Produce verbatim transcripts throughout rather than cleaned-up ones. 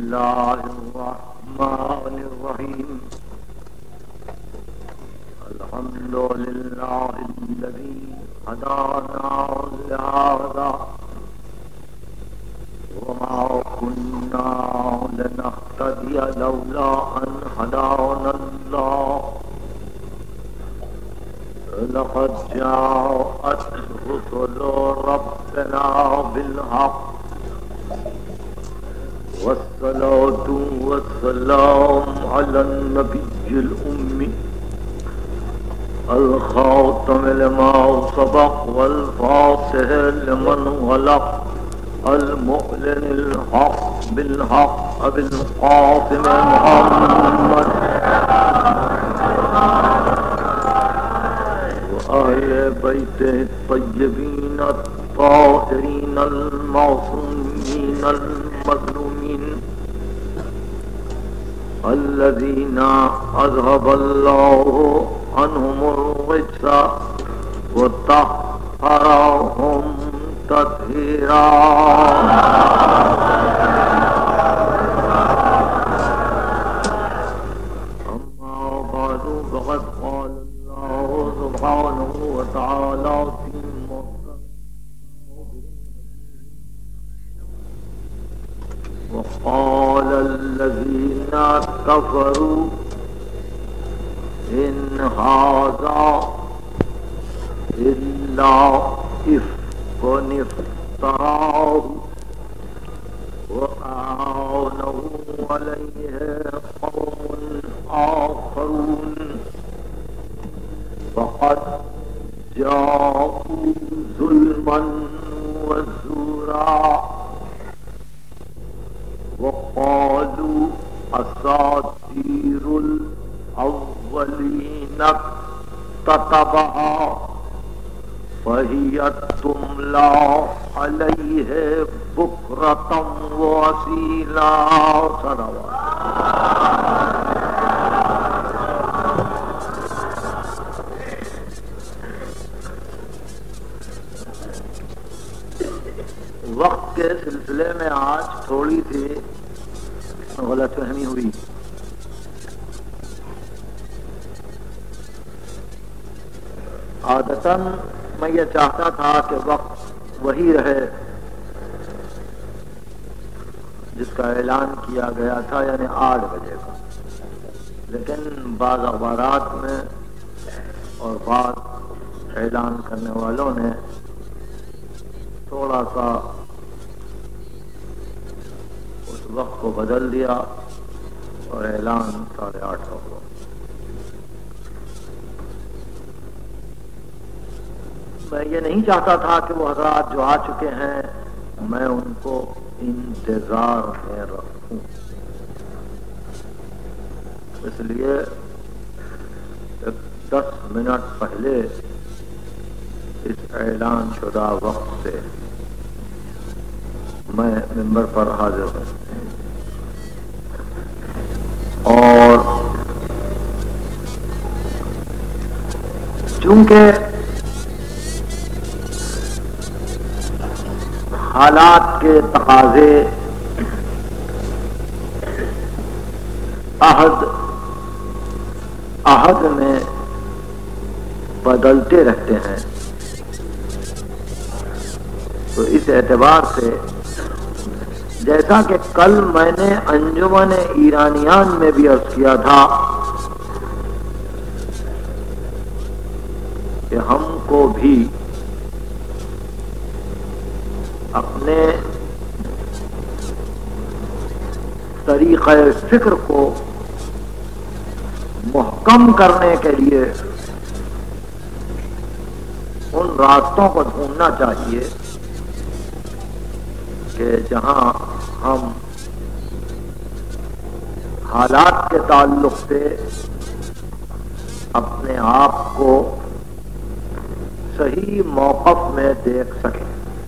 الله الرحمن الرحيم الحمد لله الذي هدانا لهذا وما كنا لنهتدي لولا أن هدانا الله لقد جاءت رسل ربنا بالحق والصلاة والسلام على النبي الأمي الخاتم لما سبق والفاتح لمن غلق المعلن الحق بالحق بالقاسم محمد وأهل بيته الطيبين الطاهرين المعصومين المظلومين الذين أذهب الله عنهم الرجس وطهرهم تطهيرا. أما بعد فقد قال الله سبحانه وتعالى في وقال الذين كفروا إن هذا إلا إفك افتراه وأعانه عليه قوم آخرون فقد جاءوا ظلما وزورا وقالوا أساطير الأولين اكتتبها فهي تملى عليه بكرة وأصيلا. وقت کے سلسلے میں آج تھوڑی سی غلط فہمی ہوئی. عادتاً میں یہ چاہتا تھا کہ وقت وہی رہے جس کا اعلان کیا گیا تھا، یعنی آٹھ بجے کا، لیکن بعض اخبارات میں اور بعض اعلان کرنے والوں نے تھوڑا سا اس وقت کو بدل دیا اور اعلان ساڑھے آٹھ ہو گیا. میں یہ نہیں چاہتا تھا کہ وہ حضرات جو آ چکے ہیں میں ان کو انتظار میں رکھوں، اس لیے دس منٹ پہلے اس اعلان شدہ وقت سے میں ممبر پر حاضر ہوں. اور چونکہ حالات کے تقاضے عہد عہد میں بدلتے رہتے ہیں، تو اس اعتبار سے جیسا کہ کل میں نے انجمن ایرانیان میں بھی عرض کیا تھا کہ ہم کو بھی اپنے طریقہ فکر کو محکم کرنے کے لیے ان راستوں کو ڈھونڈنا چاہیے کہ جہاں ہم حالات کے تعلق سے اپنے آپ کو صحیح موقف میں دیکھ سکیں.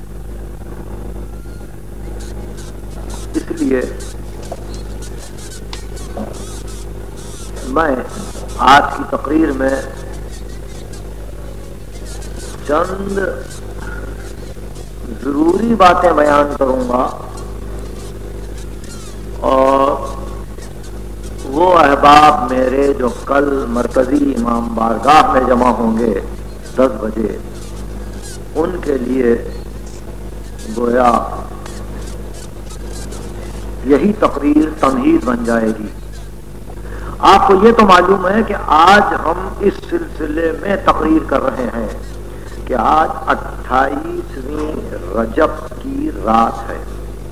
اس لیے میں آج کی تقریر میں چند ضروری باتیں بیان کروں گا اور احباب میرے جو کل مرکزی امام بارگاہ میں جمع ہوں گے دس بجے، ان کے لیے گویا یہی تقریر تمہید بن جائے گی۔ آپ کو یہ تو معلوم ہے کہ آج ہم اس سلسلے میں تقریر کر رہے ہیں کہ آج اٹھائیسویں رجب کی رات ہے،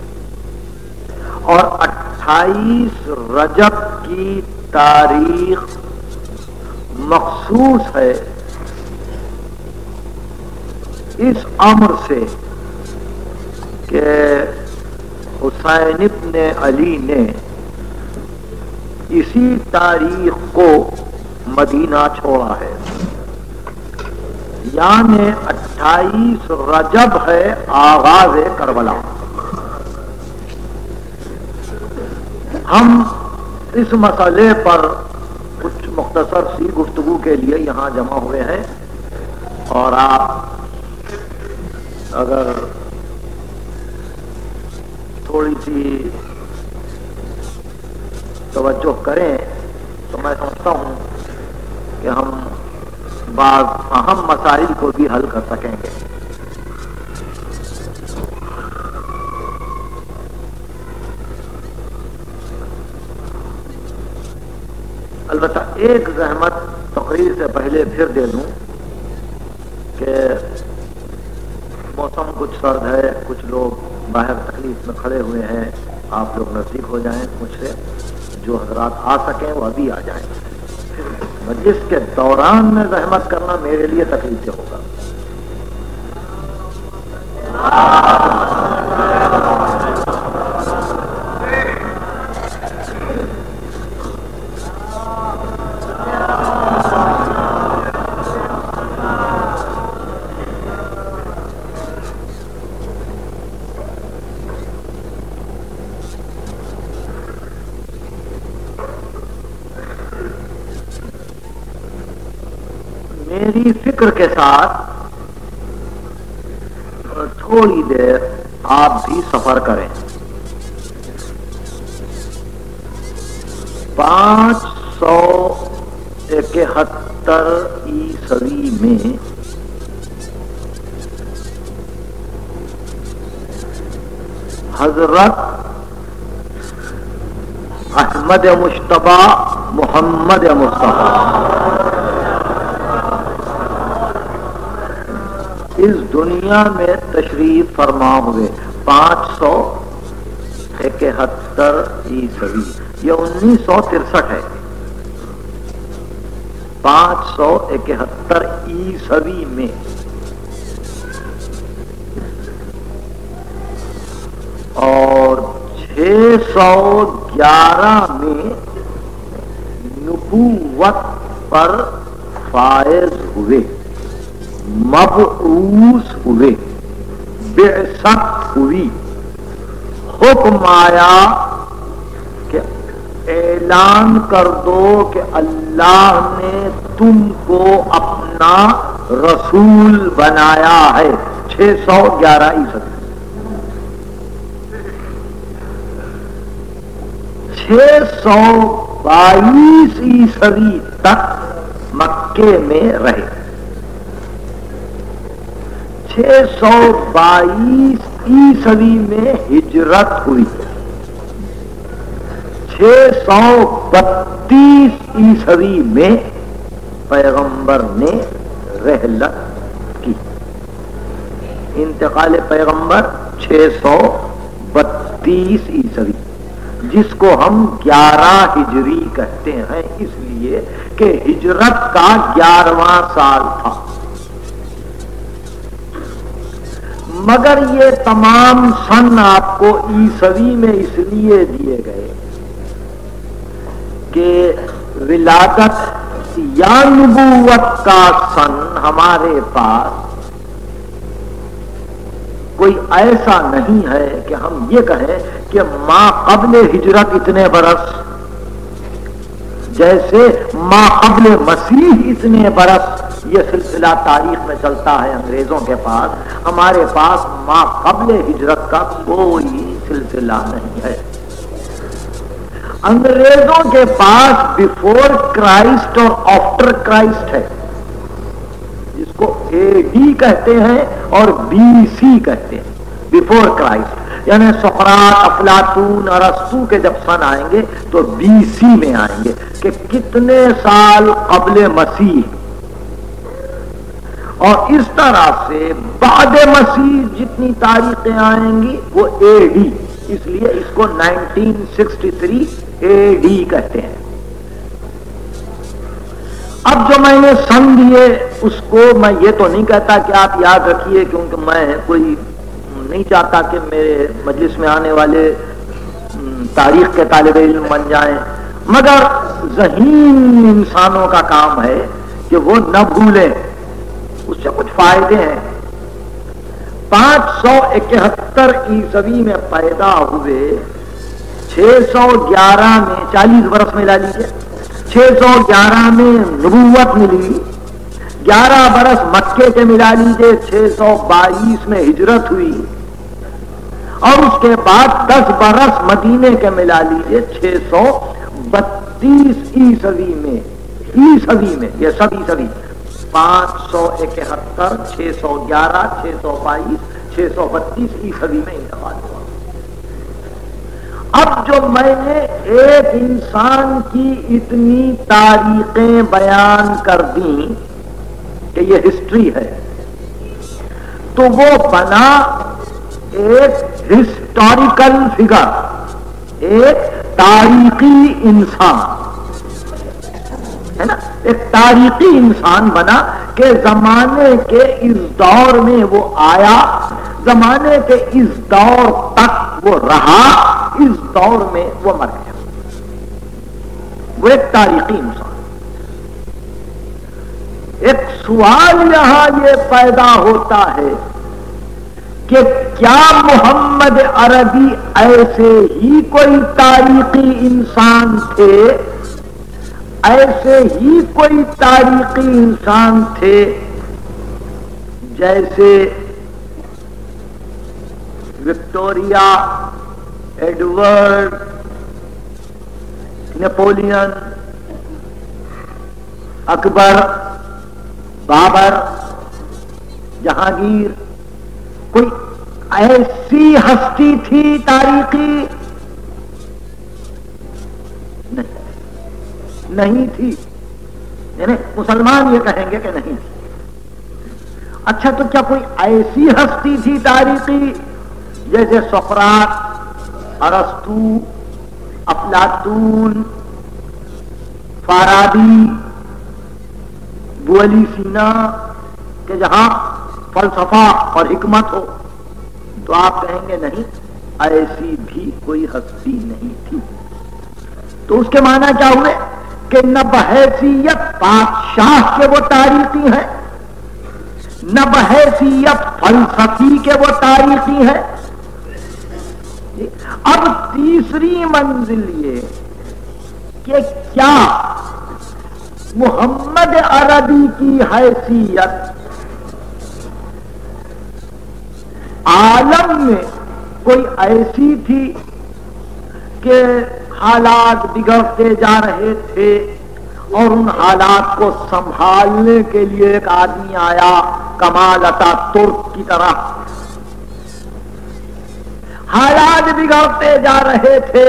اور اٹھائیس رجب کی تاریخ مخصوص ہے اس امر سے کہ حسین ابن علی نے اسی تاریخ کو مدینہ چھوڑا ہے، یعنی اٹھائیس رجب ہے آغاز کربلا۔ ہم اس مسئلے پر کچھ مختصر سی گفتگو کے لیے یہاں جمع ہوئے ہیں، اور آپ اگر تھوڑی سی توجہ کریں تو میں سمجھتا ہوں کہ ہم بعض اہم مسائل کو بھی حل کر سکیں گے۔ البتہ ایک زحمت تقریر سے پہلے پھر دے دوں کہ موسم کچھ سرد ہے، کچھ لوگ باہر تکلیف میں کھڑے ہوئے ہیں، آپ لوگ نزدیک ہو جائیں مجھ سے، جو حضرات آ سکیں وہ ابھی آ جائیں۔ مجلس کے دوران میں زحمت کرنا میرے لیے تکلیف سے ہوگا۔ میری فکر کے ساتھ تھوڑی دیر آپ بھی سفر کریں۔ پانچ سو اکہتر عیسوی میں حضرت احمد مجتبی محمد مصطفیٰ اس دنیا میں تشریف فرما ہوئے۔ پانچ سو اکہتر عیسوی، یہ انیس سو ترسٹھ ہے۔ پانچ سو اکہتر عیسوی میں اور چھ سو گیارہ میں نبوت پر فائز ہوئے، مبعوث ہوئے، بعثت ہوئی، حکم آیا کہ اعلان کر دو کہ اللہ نے تم کو اپنا رسول بنایا ہے۔ چھ سو گیارہ عیسوی، چھ سو بائیس عیسوی تک مکے میں رہے۔ چھ سو بائیس عیسوی میں ہجرت ہوئی۔ چھ سو بتیس عیسوی میں پیغمبر نے رحلت کی۔ انتقال پیغمبر چھ سو بتیس عیسوی، جس کو ہم گیارہ ہجری کہتے ہیں، اس لیے کہ ہجرت کا گیارہواں سال تھا۔ مگر یہ تمام سن آپ کو عیسوی میں اس لیے دیے گئے کہ ولادت یا نبوت کا سن ہمارے پاس کوئی ایسا نہیں ہے کہ ہم یہ کہیں کہ ما قبل ہجرت اتنے برس، جیسے ما قبل مسیح اتنے برس یہ سلسلہ تاریخ میں چلتا ہے انگریزوں کے پاس۔ ہمارے پاس ما قبل ہجرت کا کوئی سلسلہ نہیں ہے۔ انگریزوں کے پاس بیفور کرائسٹ اور آفٹر کرائسٹ ہے، جس کو اے ڈی کہتے ہیں اور بی سی کہتے ہیں، بیفور کرائسٹ، یعنی سقراط، افلاطون، ارسطو کے جب سن آئیں گے تو بی سی میں آئیں گے کہ کتنے سال قبل مسیح، اور اس طرح سے بعد مسیح جتنی تاریخیں آئیں گی وہ اے ڈی، اس لیے اس کو nineteen sixty three A D کہتے ہیں۔ اب جو میں نے سن دیے اس کو میں یہ تو نہیں کہتا کہ آپ یاد رکھیے، کیونکہ میں کوئی نہیں چاہتا کہ میرے مجلس میں آنے والے تاریخ کے طالب علم بن جائیں، مگر ذہین انسانوں کا کام ہے کہ وہ نہ بھولیں، اس سے کچھ فائدے ہیں۔ پانچ سو اکہتر عیسوی میں پیدا ہوئے، چھ سو گیارہ میں چالیس برس میں لا لیجیے، چھ سو گیارہ میں نبوت ملی، گیارہ برس مکے کے ملا لیجیے، چھ سو بائیس میں ہجرت ہوئی، اور اس کے بعد دس برس مدینے کے ملا لیجیے، چھ سو بتیس عیسوی میں، عیسوی میں یہ سب عیسوی، پانچ سو اکہتر، چھ سو گیارہ، چھ سو بائیس، چھ سو بتیس عیسوی میں انتقال ہوا۔ اب جو میں نے ایک انسان کی اتنی تاریخیں بیان کر دیں کہ یہ ہسٹری ہے، تو وہ بنا ایک ہسٹوریکل فگر، ایک تاریخی انسان ہے نا، ایک تاریخی انسان بنا کہ زمانے کے اس دور میں وہ آیا، زمانے کے اس دور تک وہ رہا، اس دور میں وہ مر گیا، وہ ایک تاریخی انسان۔ ایک سوال یہاں یہ پیدا ہوتا ہے کہ کیا محمد عربی ایسے ہی کوئی تاریخی انسان تھے، ایسے ہی کوئی تاریخی انسان تھے جیسے Victoria, Edward, Napoleon, Akbar, Babur, Jahangir? کوئی ایسی ہستی تھی تاریخی؟ نہیں تھی، یعنی مسلمان یہ کہیں گے کہ نہیں تھی۔ اچھا تو کیا کوئی ایسی ہستی تھی تاریخی جیسے سقراط، ارسطو، افلاطون، فارابی، بولی سینا، کہ جہاں فلسفہ اور حکمت ہو؟ تو آپ کہیں گے نہیں، ایسی بھی کوئی ہستی نہیں تھی۔ تو اس کے معنی کیا ہوئے کہ نہ بحیثیت بادشاہ کے وہ تاریخی ہیں، نہ بحیثیت فلسفی کے وہ تاریخی ہیں۔ اب تیسری منزل یہ کہ کیا محمد عربی کی حیثیت عالم میں کوئی ایسی تھی کہ حالات بگڑتے جا رہے تھے اور ان حالات کو سنبھالنے کے لیے ایک آدمی آیا کمال اتا ترک کی طرح؟ حالات بگڑتے جا رہے تھے،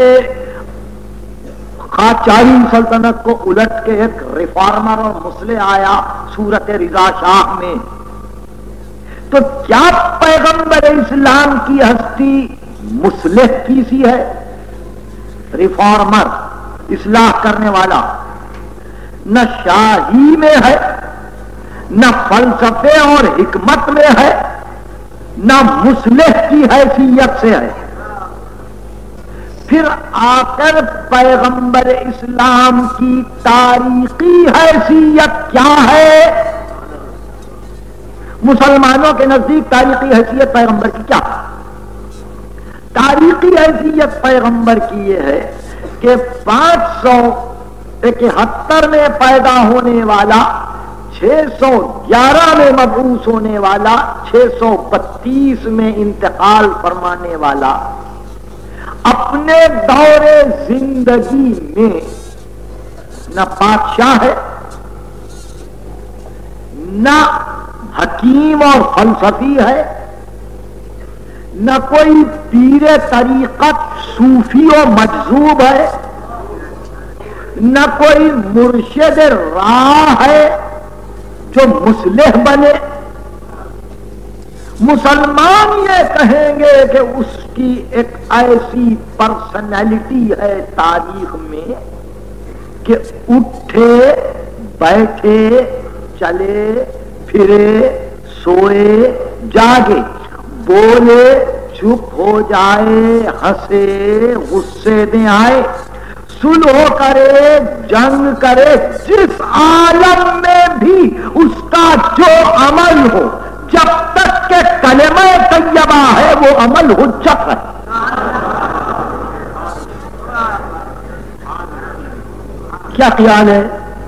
قاجاری سلطنت کو الٹ کے ایک ریفارمر اور مصلح آیا صورت رضا شاہ میں۔ تو کیا پیغمبر اسلام کی ہستی مصلح کی سی ہے، ریفارمر، اصلاح کرنے والا؟ نہ شاہی میں ہے، نہ فلسفے اور حکمت میں ہے، نہ مصلح کی حیثیت سے ہے۔ پھر آ کر پیغمبر اسلام کی تاریخی حیثیت کیا ہے؟ مسلمانوں کے نزدیک تاریخی حیثیت پیغمبر کی کیا؟ تاریخی حیثیت پیغمبر کی یہ ہے کہ پانچ سو اکہتر میں پیدا ہونے والا، چھ سو گیارہ میں مبعوث ہونے والا، چھ سو بتیس میں انتقال فرمانے والا، اپنے دور زندگی میں نہ بادشاہ ہے، نہ حکیم اور فلسفی ہے، نہ کوئی پیر طریقت صوفی و مجذوب ہے، نہ کوئی مرشد راہ ہے جو مصلح بنے۔ مسلمان یہ کہیں گے کہ اس کی ایک ایسی پرسنالٹی ہے تاریخ میں کہ اٹھے بیٹھے چلے پھرے سوئے جاگے، بولے چپ ہو جائے، ہنسے غصے میں آئے، صلح کرے جنگ کرے، جس عالم میں بھی اس کا جو عمل ہو، جب تک کہ کلمہ طیبہ ہے وہ عمل حجت ہے۔ کیا خیال ہے؟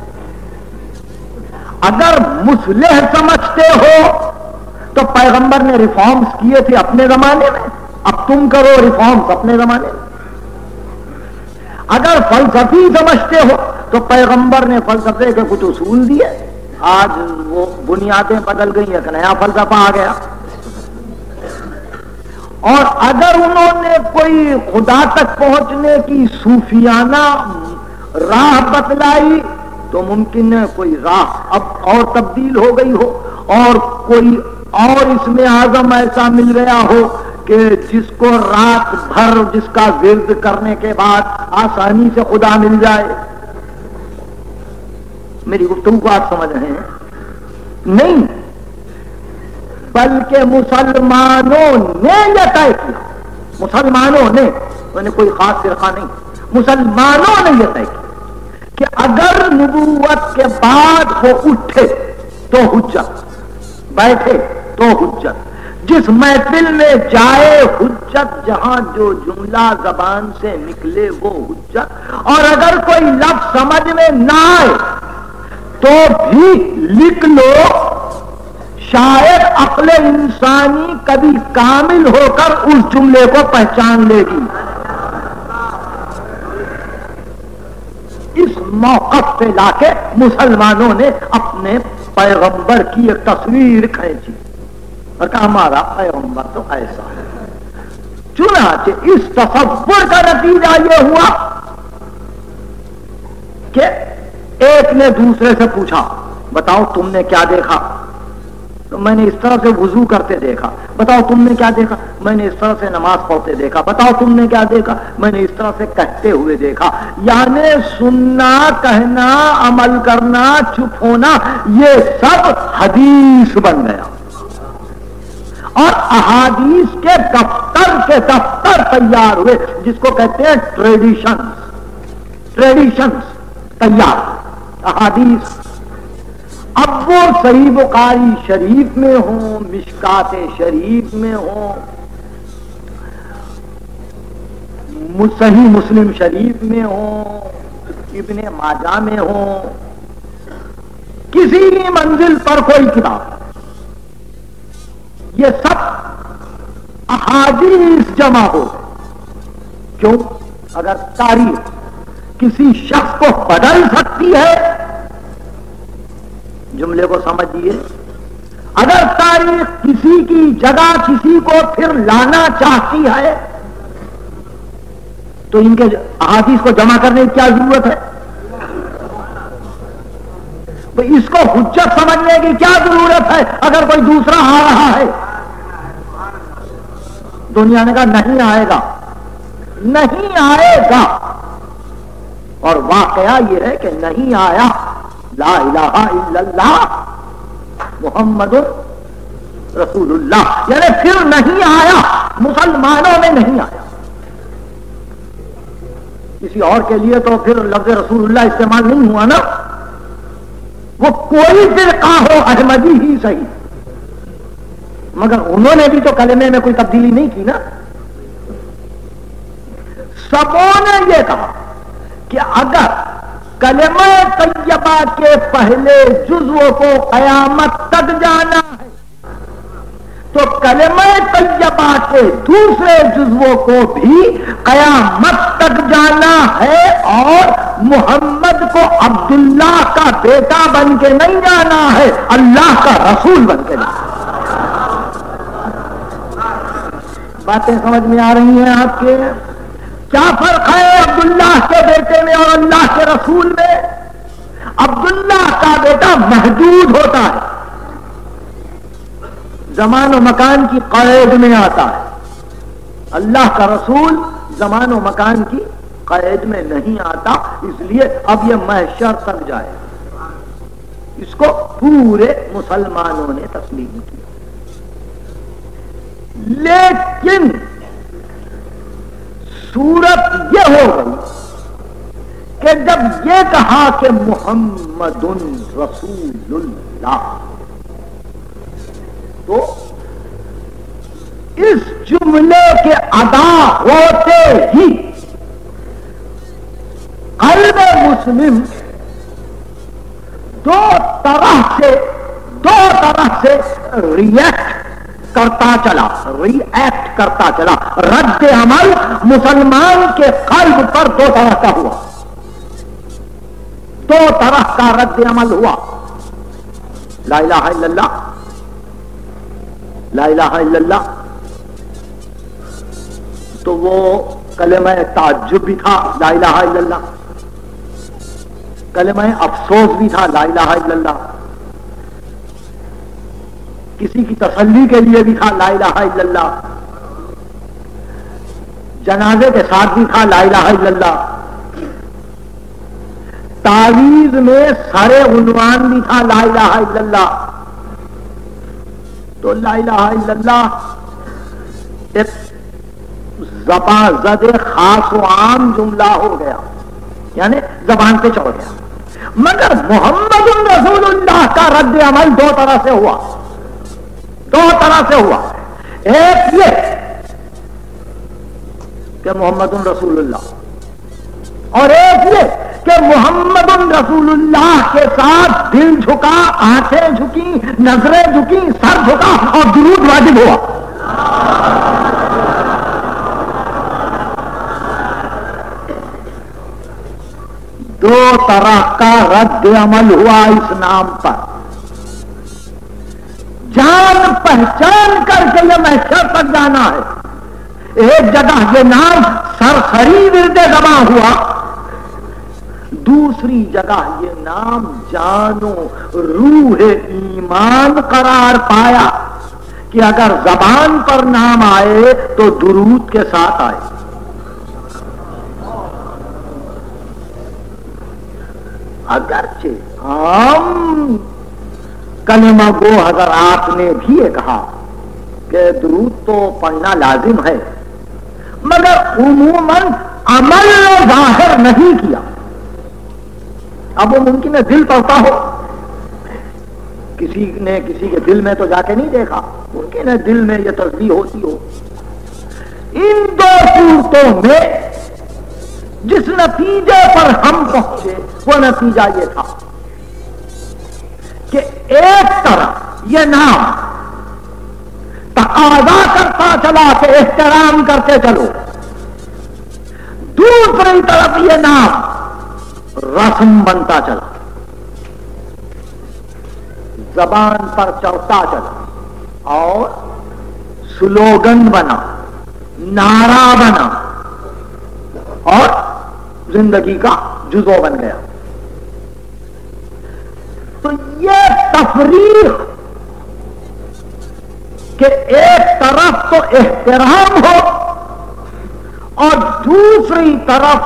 اگر مصلح سمجھتے ہو تو پیغمبر نے ریفارمز کیے تھے اپنے زمانے میں، اب تم کرو ریفارمز اپنے زمانے میں۔ اگر فلسفی سمجھتے ہو تو پیغمبر نے فلسفے کے کچھ اصول دیے، آج وہ بنیادیں بدل گئی، ایک نیا فلسفہ آ گیا۔ اور اگر انہوں نے کوئی خدا تک پہنچنے کی صوفیانہ راہ بتلائی تو ممکن ہے کوئی راہ اب اور تبدیل ہو گئی ہو، اور کوئی اور اس میں اعظم ایسا مل گیا ہو کہ جس کو رات بھر جس کا ورد کرنے کے بعد آسانی سے خدا مل جائے۔ میری گفتگو کو آپ سمجھ رہے ہیں؟ نہیں، بلکہ مسلمانوں نے یہ طے کیا، مسلمانوں نے، میں نے کوئی خاص فرقہ نہیں، مسلمانوں نے یہ طے کیا کہ اگر نبوت کے بعد وہ اٹھے تو حجت، بیٹھے تو حجت، جس محفل میں جائے حجت، جہاں جو جملہ زبان سے نکلے وہ حجت، اور اگر کوئی لفظ سمجھ میں نہ آئے تو بھی لکھ لو، شاید عقل انسانی کبھی کامل ہو کر اس جملے کو پہچان لے گی۔ اس موقف پہ لا کے مسلمانوں نے اپنے پیغمبر کی ایک تصویر کھینچی اور کہا ہمارا پیغمبر تو ایسا ہے۔ چنانچہ اس تصور کا نتیجہ یہ ہوا کہ ایک نے دوسرے سے پوچھا بتاؤ تم نے کیا دیکھا؟ تو میں نے اس طرح سے وضو کرتے دیکھا۔ بتاؤ تم نے کیا دیکھا؟ میں نے اس طرح سے نماز پڑھتے دیکھا۔ بتاؤ تم نے کیا دیکھا؟ میں نے اس طرح سے کہتے ہوئے دیکھا۔ یعنی سننا، کہنا، عمل کرنا، چپ ہونا، یہ سب حدیث بن گیا، اور احادیث کے دفتر کے دفتر تیار ہوئے، جس کو کہتے ہیں ٹریڈیشنز، ٹریڈیشنز تیار، احادیث۔ اب وہ صحیح بخاری شریف میں ہوں، مشکات شریف میں ہوں، صحیح مسلم شریف میں ہوں، ابن ماجہ میں ہوں، کسی منزل پر کوئی کتاب، یہ سب احادیث جمع ہو گئے۔ کیوں؟ اگر تاریخ کسی شخص کو بدل سکتی ہے، جملے کو سمجھیے، اگر تاریخ کسی کی جگہ کسی کو پھر لانا چاہتی ہے تو ان کے احادیث کو جمع کرنے کی کیا ضرورت ہے؟ تو اس کو حجت سمجھنے کی کیا ضرورت ہے اگر کوئی دوسرا آ رہا ہے؟ دنیا نے کہا نہیں آئے گا، نہیں آئے گا، اور واقعہ یہ ہے کہ نہیں آیا۔ لا الہ الا اللہ محمد رسول اللہ، یعنی پھر نہیں آیا، مسلمانوں میں نہیں آیا۔ کسی اور کے لیے تو پھر لفظ رسول اللہ استعمال نہیں ہوا نا، وہ کوئی فرقہ ہو، احمدی ہی صحیح، مگر انہوں نے بھی تو کلمے میں کوئی تبدیلی نہیں کی نا۔ سبوں نے یہ کہا کہ اگر کلمہ طیبہ کے پہلے جزو کو قیامت تک جانا ہے تو کلمہ طیبہ اجزا کے دوسرے جزووں کو بھی قیامت تک جانا ہے، اور محمد کو عبداللہ کا بیٹا بن کے نہیں جانا ہے، اللہ کا رسول بن کے جانا۔ باتیں سمجھ میں آ رہی ہیں آپ کے؟ کیا فرق ہے عبداللہ کے بیٹے میں اور اللہ کے رسول میں؟ عبداللہ کا بیٹا محدود ہوتا ہے، زمان و مکان کی قید میں آتا ہے، اللہ کا رسول زمان و مکان کی قید میں نہیں آتا، اس لیے اب یہ محشر تک جائے، اس کو پورے مسلمانوں نے تسلیم کیا۔ لیکن صورت یہ ہو گئی کہ جب یہ کہا کہ محمد رسول اللہ، تو اس جملے کے ادا ہوتے ہی قلب مسلم دو طرح سے دو طرح سے ریئیکٹ کرتا چلا ری ایکٹ کرتا چلا رد عمل مسلمان کے قلب پر دو طرح کا ہوا، دو طرح کا رد عمل ہوا۔ لا الہ الا اللہ، لا الہ الا اللہ، تو وہ کلمہ تعجب بھی تھا لا الہ الا اللہ، کلمہ افسوس بھی تھا لا الہ الا اللہ، کسی کی تسلی کے لیے بھی تھا لا الہ الا اللہ، جنازے کے ساتھ بھی تھا لا الہ الا اللہ، تعویذ میں سارے عنوان بھی تھا لا الہ الا اللہ۔ تو لا الہ الا اللہ ایک زبان زد خاص و عام جملہ ہو گیا، یعنی زبان پہ چڑھ گیا، مگر محمد رسول اللہ کا رد عمل دو طرح سے ہوا، دو طرح سے ہوا۔ ایک یہ کہ محمد رسول اللہ، اور ایک یہ کہ محمد رسول اللہ کے ساتھ دل جھکا، آنکھیں جھکی، نظریں جھکی، سر جھکا اور درود واجب ہوا۔ دو طرح کا رد عمل ہوا اس نام پر، جان پہچان کر کے یہ محشر تک جانا ہے۔ ایک جگہ یہ نام سرسری ورد زباں ہوا، دوسری جگہ یہ نام جانو روح ایمان قرار پایا کہ اگر زبان پر نام آئے تو درود کے ساتھ آئے۔ اگرچہ عام کلمہ گو حضرات نے بھی یہ کہا کہ درود تو پڑھنا لازم ہے، مگر عموماً عمل ظاہر نہیں کیا۔ اب وہ ممکن ہے دل پڑھتا ہو، کسی نے کسی کے دل میں تو جا کے نہیں دیکھا، ممکن ہے دل میں یہ تسبیح ہوتی ہو۔ ان دو صورتوں میں جس نتیجے پر ہم پہنچے وہ نتیجہ یہ تھا کہ ایک طرف یہ نام تقاضا کرتا چلا کہ احترام کرتے چلو، دوسری طرف یہ نام رسم بنتا چلا، زبان پر چڑھتا چلا اور سلوگن بنا، نعرہ بنا اور زندگی کا جزو بن گیا۔ تو یہ تفریق کہ ایک طرف تو احترام ہو اور دوسری طرف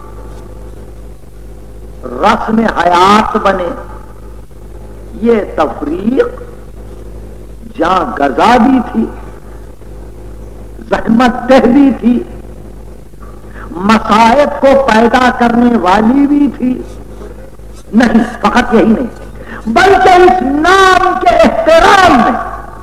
رسم حیات بنے، یہ تفریق جہاں گزا بھی تھی، زحمت دہ بھی تھی، مصائب کو پیدا کرنے والی بھی تھی۔ نہیں، فقط یہی نہیں بلکہ اس نام کے احترام میں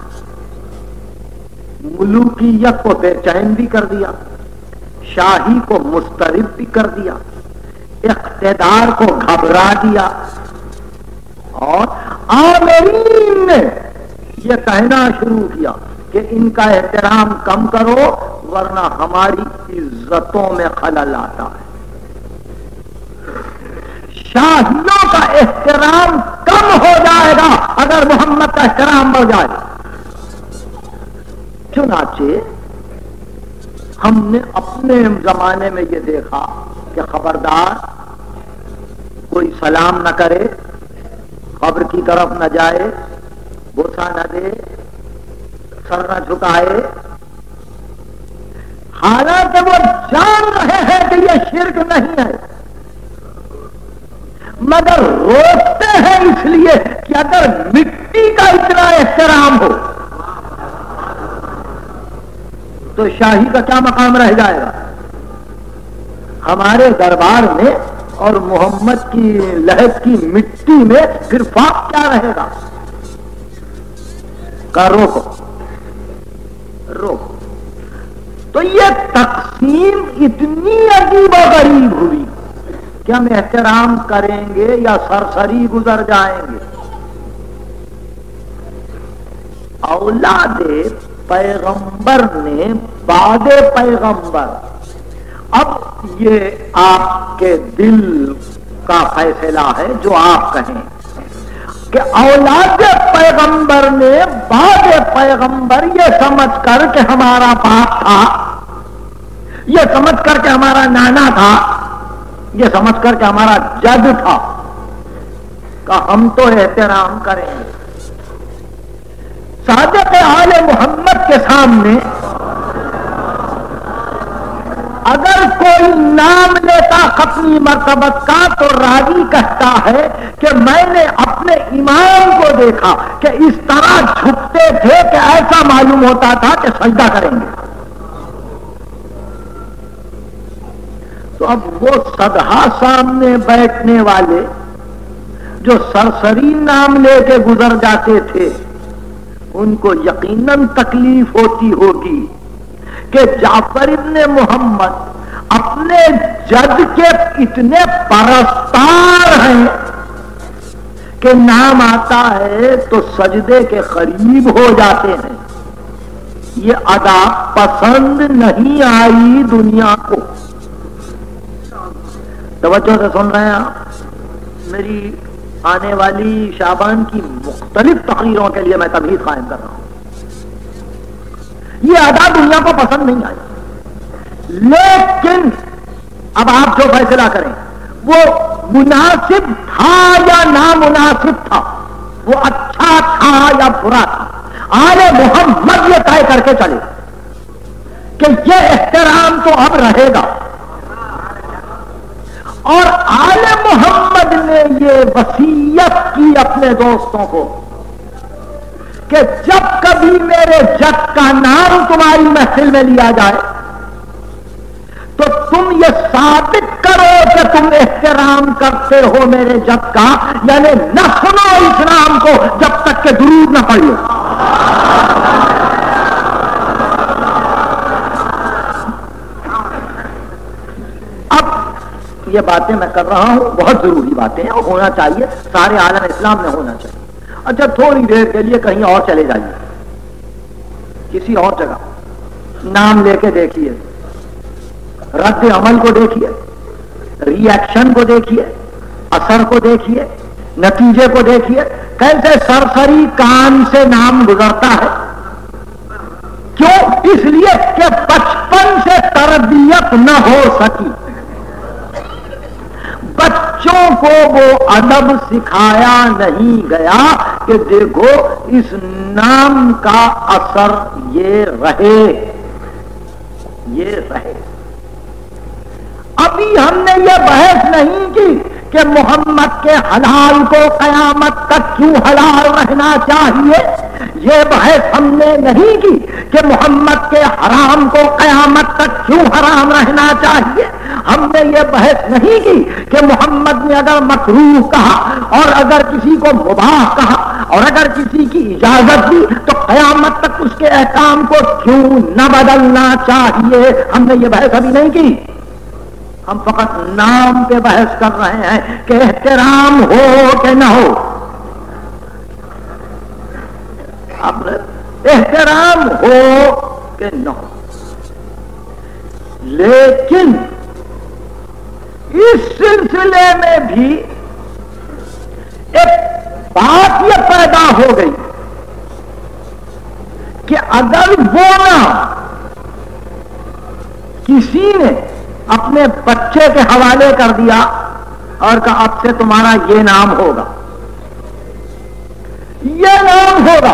ملوکیت کو بے چین بھی کر دیا، شاہی کو مضطرب بھی کر دیا، اقتدار کو گھبرا دیا، اور آمرین نے یہ کہنا شروع کیا کہ ان کا احترام کم کرو ورنہ ہماری عزتوں میں خلل آتا ہے. شاہیوں کا احترام کم ہو جائے گا اگر محمد کا احترام بڑھ جائے. چنانچہ ہم نے اپنے زمانے میں یہ دیکھا کہ خبردار کوئی سلام نہ کرے، قبر کی طرف نہ جائے، بوسہ نہ دے، سر نہ جھکائے، حالانکہ وہ جان رہے ہیں کہ یہ شرک نہیں ہے، مگر روکتے ہیں اس لیے کہ اگر مٹی کا اتنا احترام ہو تو شاہی کا کیا مقام رہ جائے گا. ہمارے دربار میں اور محمد کی لہد کی مٹی میں پھر فرق کیا رہے گا؟ کا روکو روکو. تو یہ تقسیم اتنی عجیب و غریب ہوئی کہ ہم احترام کریں گے یا سرسری گزر جائیں گے. اولاد پیغمبر نے بعد پیغمبر، اب یہ آپ کے دل کا فیصلہ ہے جو آپ کہیں کہ اولاد پیغمبر نے بعد پیغمبر یہ سمجھ کر کہ ہمارا باپ تھا، یہ سمجھ کر کہ ہمارا نانا تھا، یہ سمجھ کر کہ ہمارا جد تھا کہ ہم تو احترام کریں گے. صادق آل محمد کے سامنے اگر کوئی نام لیتا اپنی مرتبت کا تو راوی کہتا ہے کہ میں نے اپنے امام کو دیکھا کہ اس طرح جھکتے تھے کہ ایسا معلوم ہوتا تھا کہ سجدہ کریں گے. تو اب وہ سدھا سامنے بیٹھنے والے جو سرسری نام لے کے گزر جاتے تھے ان کو یقیناً تکلیف ہوتی ہوگی کہ جعفر ابن محمد اپنے جد کے اتنے پرستار ہیں کہ نام آتا ہے تو سجدے کے قریب ہو جاتے ہیں. یہ ادا پسند نہیں آئی دنیا کو. توجہ سے سن رہے ہیں آپ؟ میری آنے والی شعبان کی مختلف تقریروں کے لیے میں تمہید قائم کر رہا ہوں. یہ ادا دنیا کو پسند نہیں آئی، لیکن اب آپ جو فیصلہ کریں وہ مناسب تھا یا نامناسب تھا، وہ اچھا تھا یا برا تھا، آل محمد یہ طے کر کے چلے کہ یہ احترام تو اب رہے گا. اور آل محمد نے یہ وصیت کی اپنے دوستوں کو کہ جب کبھی میرے جد کا نام تمہاری محفل میں لیا جائے تو تم یہ ثابت کرو کہ تم احترام کرتے ہو میرے جد کا، یعنی نہ سنو اس نام کو جب تک کہ درود نہ پڑھو. یہ باتیں میں کر رہا ہوں بہت ضروری باتیں ہیں اور ہونا چاہیے، سارے عالم اسلام میں ہونا چاہیے. اچھا تھوڑی دیر کے لیے کہیں اور چلے جائیے، کسی اور جگہ نام لے کے دیکھیے، رد عمل کو دیکھیے، ری ایکشن کو دیکھیے، اثر کو دیکھیے، نتیجے کو دیکھیے، کیسے سرسری کان سے نام گزرتا ہے. کیوں؟ اس لیے کہ بچپن سے تربیت نہ ہو سکی، بچوں کو وہ ادب سکھایا نہیں گیا کہ دیکھو اس نام کا اثر یہ رہے یہ رہے. ابھی ہم نے یہ بحث نہیں کی کہ محمد کے حلال کو قیامت تک کیوں حلال رہنا چاہیے، یہ بحث ہم نے نہیں کی کہ محمد کے حرام کو قیامت تک کیوں حرام رہنا چاہیے. ہم نے یہ بحث نہیں کی کہ محمد نے اگر مکروہ کہا اور اگر کسی کو مباح کہا اور اگر کسی کی اجازت دی تو قیامت تک اس کے احکام کو کیوں نہ بدلنا چاہیے. ہم نے یہ بحث ابھی نہیں کی. ہم فقط نام پہ بحث کر رہے ہیں کہ احترام ہو کہ نہ ہو. اب احترام ہو کہ نہ ہو، لیکن اس سلسلے میں بھی ایک بات یہ پیدا ہو گئی کہ اگر وہ نام کسی نے اپنے بچے کے حوالے کر دیا اور کہا اب سے تمہارا یہ نام ہوگا، یہ نام ہوگا،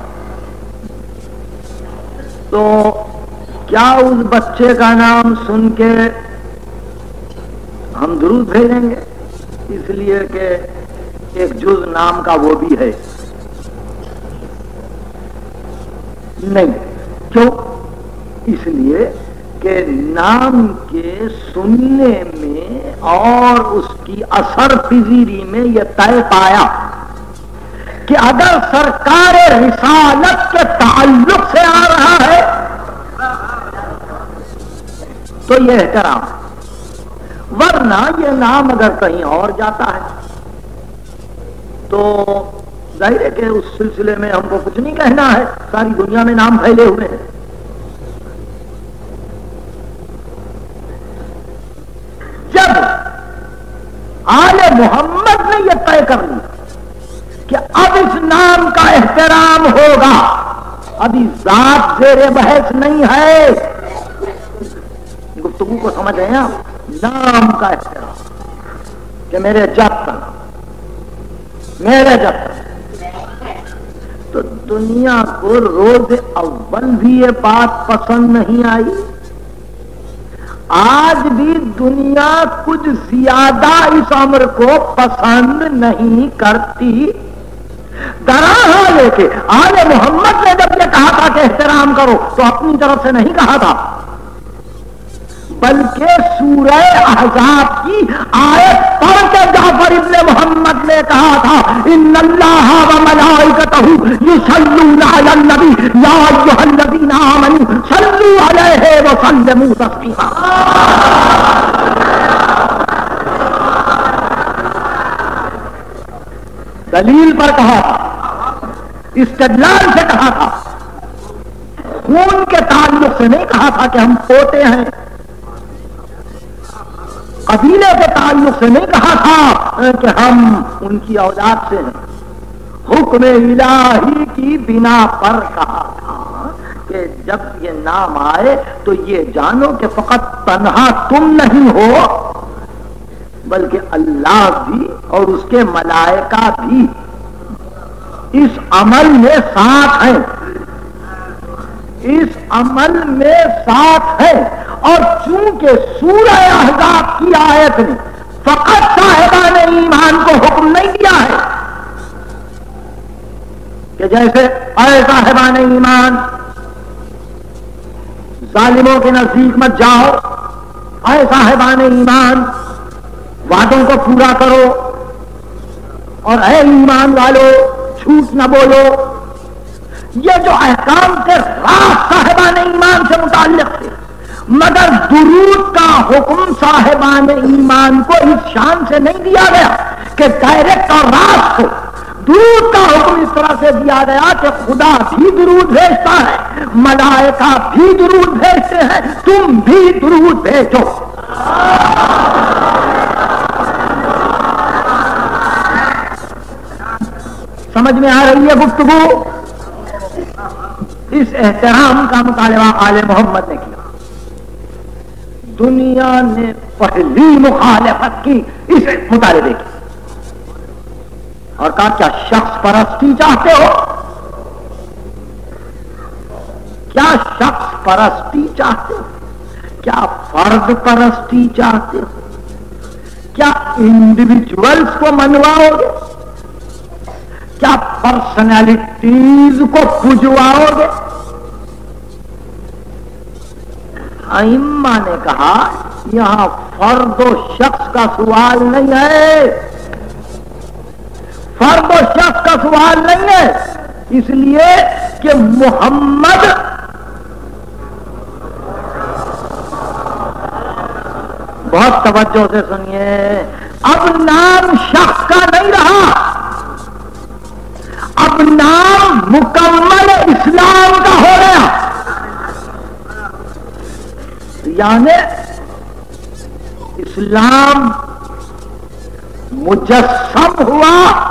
تو کیا اس بچے کا نام سن کے ہم درود بھیجیں گے؟ اس لیے کہ ایک جز نام کا وہ بھی ہے؟ نہیں۔ کیوں؟ اس لیے کہ نام کے سننے میں اور اس کی اثر پذیری میں یہ طے پایا کہ اگر سرکار رسالت کے تعلق سے آ رہا ہے تو یہ احترام ہے، ورنہ یہ نام اگر کہیں اور جاتا ہے تو ظاہر ہے کہ اس سلسلے میں ہم کو کچھ نہیں کہنا ہے، ساری دنیا میں نام پھیلے ہوئے ہیں۔ جب آل محمد نے یہ طے کر لیا کہ اب اس نام کا احترام ہوگا، ابھی ذات زیر بحث نہیں ہے، گفتگو کو سمجھ رہے ہیں آپ؟ نام کا احترام کہ میرے جب تک میرے جب تک تو دنیا کو روز اول بھی یہ بات پسند نہیں آئی، آج بھی دنیا کچھ زیادہ اس امر کو پسند نہیں کرتی۔ درا لے کے آل محمد نے جب یہ کہا تھا کہ احترام کرو تو اپنی طرف سے نہیں کہا تھا، بلکہ سورہ احزاب کی آیت پڑھ کے جعفر ابن محمد نے کہا تھا ان اللہ و ملائکتہ یصلون علی النبی یا ایھا الذین آمنوا صلوا علیہ وسلموا تسلیما۔ دلیل پر کہا تھا، استدلال سے کہا تھا، خون کے تعلق سے نہیں کہا تھا کہ ہم پوتے ہیں، قبیلے کے تعلق سے نہیں کہا تھا کہ ہم ان کی اولاد سے ہیں، حکم الہی کی بنا پر کہا تھا کہ جب یہ نام آئے تو یہ جانو کہ فقط تنہا تم نہیں ہو بلکہ اللہ بھی اور اس کے ملائکہ بھی اس عمل میں ساتھ ہیں، اس عمل میں ساتھ ہے۔ اور چونکہ سورہ احزاب کی آیت نے فقط صاحبان ایمان کو حکم نہیں دیا ہے کہ جیسے اے صاحبان ایمان ظالموں کے نزدیک مت جاؤ، اے صاحبان ایمان وعدوں کو پورا کرو، اور اے ایمان والو جھوٹ نہ بولو، یہ جو احکام تھے راست صاحبان ایمان سے متعلق تھے، مگر درود کا حکم صاحبان ایمان کو اس شان سے نہیں دیا گیا کہ ڈائریکٹ اور راست ہو۔ درود کا حکم اس طرح سے دیا گیا کہ خدا بھی درود بھیجتا ہے، ملائکہ بھی درود بھیجتے ہیں، تم بھی درود بھیجو۔ سمجھ میں آ رہی ہے گفتگو؟ اس احترام کا مطالبہ آل محمد نے کیا۔ دنیا نے پہلی مخالفت کی اس مطالبے کی اور کہا کیا شخص پرستی چاہتے ہو؟ کیا شخص پرستی چاہتے ہو؟ کیا فرد پرستی چاہتے ہو؟ کیا انڈیویجولز کو منواؤ گے؟ کیا پرسنالٹیز کو پجواؤ گے؟ ائمہ نے کہا یہاں فرد و شخص کا سوال نہیں ہے، فرد و شخص کا سوال نہیں ہے، اس لیے کہ محمد بہت توجہ سے سنیے، اب نام شخص کا نہیں رہا، اب نام مکمل اسلام یعنی اسلام مجسم ہوا،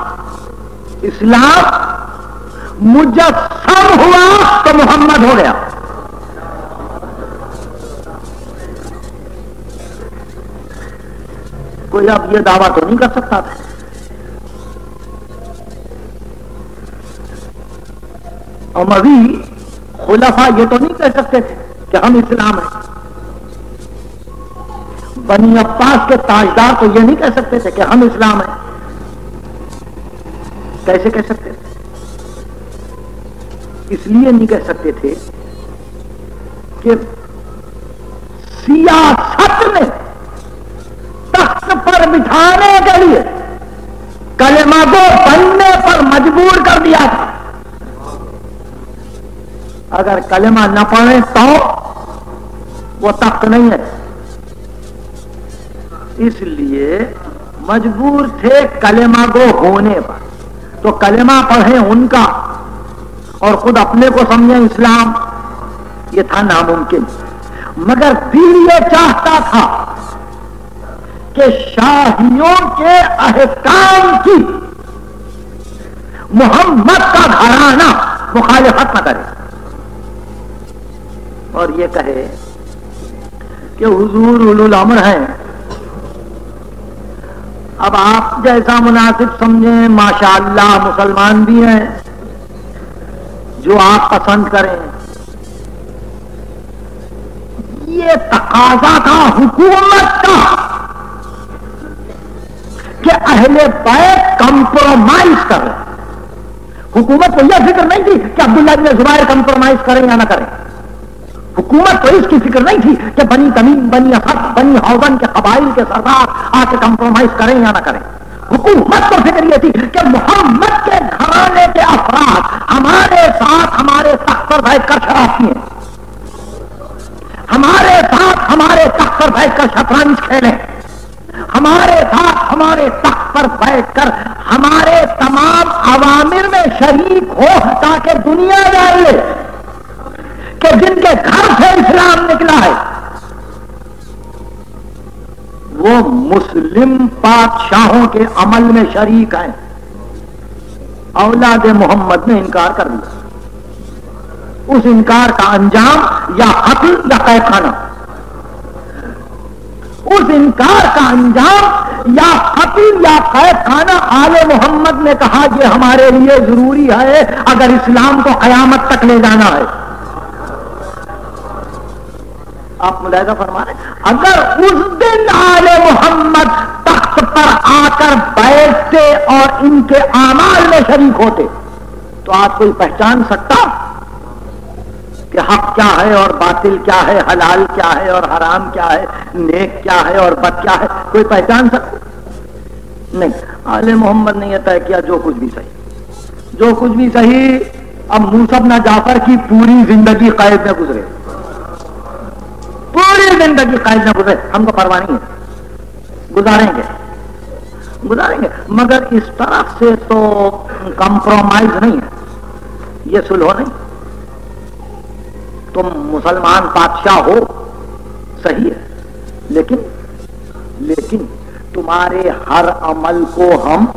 اسلام مجسم ہوا تو محمد ہو گیا. کوئی اب یہ دعویٰ تو نہیں کر سکتا تھا. اموی خلفاء یہ تو نہیں کہہ سکتے تھے کہ ہم اسلام ہیں. بنی عباس کے تاجدار تو یہ نہیں کہہ سکتے تھے کہ ہم اسلام ہیں. کیسے کہہ سکتے تھے؟ اس لیے نہیں کہہ سکتے تھے کہ سیاست میں تخت پر بٹھانے کے لیے کلمہ کو بننے پر مجبور کر دیا تھا. اگر کلمہ نہ پڑھیں تو وہ تخت نہیں ہے. اس لیے مجبور تھے کلمہ کو ہونے پر. تو کلمہ پڑھیں ان کا اور خود اپنے کو سمجھیں اسلام، یہ تھا ناممکن. مگر دل یہ چاہتا تھا کہ شاہیوں کے احکام کی محمد کا گھرانہ مخالفت نہ کرے اور یہ کہے کہ حضور اولو الامر ہیں، اب آپ جیسا مناسب سمجھیں، ماشاءاللہ مسلمان بھی ہیں، جو آپ پسند کریں. یہ تقاضا تھا حکومت کا کہ اہل بیت کمپرومائز کر رہے. حکومت کو یہ فکر نہیں تھی کہ عبداللہ بن زبیر کمپرومائز کریں یا نہ کریں. حکومت کو اس کی فکر نہیں تھی کہ بنی تمیم، بنی اسد، بنی حوزن کے قبائل کے سردار آ کے کمپرومائز کریں یا نہ کریں. حکومت کو فکر یہ تھی کہ محمد کے گھرانے کے افراد ہمارے ساتھ ہمارے تخت پر بیٹھ کر شراب پیئیں، ہمارے ساتھ ہمارے تخت پر بیٹھ کر شطرنج کھیلیں، ہمارے ساتھ ہمارے تخت پر بیٹھ کر ہمارے تمام عوامر میں شریک ہو، تاکہ دنیا جان لے کہ جن کے گھر سے اسلام نکلا ہے وہ مسلم بادشاہوں کے عمل میں شریک ہیں. اولاد محمد نے انکار کر دیا. اس انکار کا انجام یا قتل یا قید خانہ. اس انکار کا انجام یا قتل یا قید خانہ. آل محمد نے کہا یہ ہمارے لیے ضروری ہے اگر اسلام کو قیامت تک لے جانا ہے. آپ ملاحظہ فرما رہے ہیں، اگر اس دن آل محمد تخت پر آ کر بیٹھتے اور ان کے اعمال میں شریک ہوتے تو آج کوئی پہچان سکتا کہ حق کیا ہے اور باطل کیا ہے، حلال کیا ہے اور حرام کیا ہے، نیک کیا ہے اور بد کیا ہے؟ کوئی پہچان سکتا نہیں. آل محمد نے یہ طے کیا جو کچھ بھی صحیح، جو کچھ بھی صحیح. اب موسیٰ بن جعفر کی پوری زندگی قید میں گزرے، پوری زندگی قید میں گزرے، ہم کو پرواہ نہیں ہے، گزاریں گے گزاریں گے مگر اس طرح سے تو کمپرومائز نہیں ہے، یہ صلح نہیں. تم مسلمان بادشاہ ہو صحیح ہے، لیکن لیکن تمہارے ہر عمل کو ہم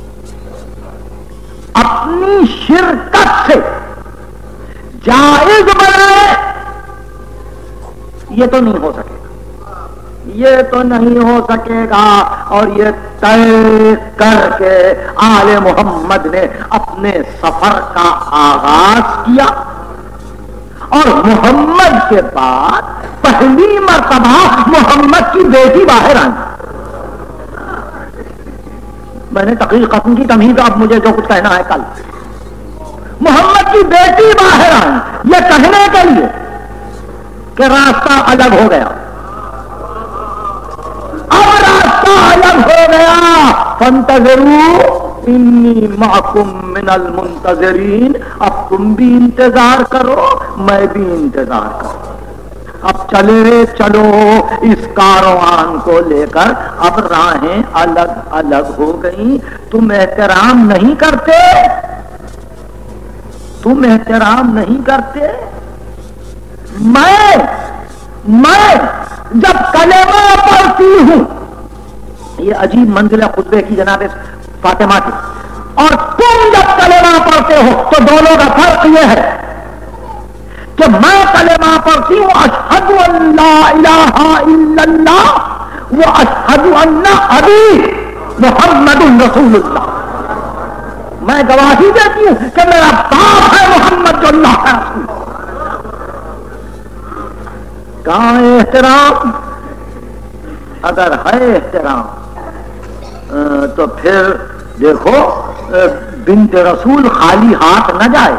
اپنی شرکت سے جائز بنائے، یہ تو نہیں ہو سکے گا، یہ تو نہیں ہو سکے گا. اور یہ طے کر کے آل محمد نے اپنے سفر کا آغاز کیا اور محمد کے بعد پہلی مرتبہ محمد کی بیٹی باہر آئی. میں نے تقریر ختم کی تمہید، اب مجھے جو کچھ کہنا ہے کل. محمد کی بیٹی باہر آئی یہ کہنے کے لیے کہ راستہ الگ ہو گیا. اب راستہ الگ ہو گیا. فانتظروا انی معکم من المنتظرین. اب تم بھی انتظار کرو، میں بھی انتظار کروں. اب چلے چلو اس کاروان کو لے کر. اب راہیں الگ الگ ہو گئیں. تم احترام نہیں کرتے، تم احترام نہیں کرتے. میں میں جب کلمہ پڑھتی ہوں، یہ عجیب منزل ہے خطبے کی جناب فاطمہ کی، اور تم جب کلمہ پڑھتے ہو تو دونوں کا فرق یہ ہے کہ میں کلمہ پڑھتی ہوں اشہد ان لا الہ الا اللہ و اشہد ان ابی محمد رسول اللہ، میں گواہی دیتی ہوں کہ میرا باپ ہے محمد جو اللہ کا رسول۔ کہاں ہے احترام؟ اگر ہے احترام تو پھر دیکھو بنت رسول خالی ہاتھ نہ جائے۔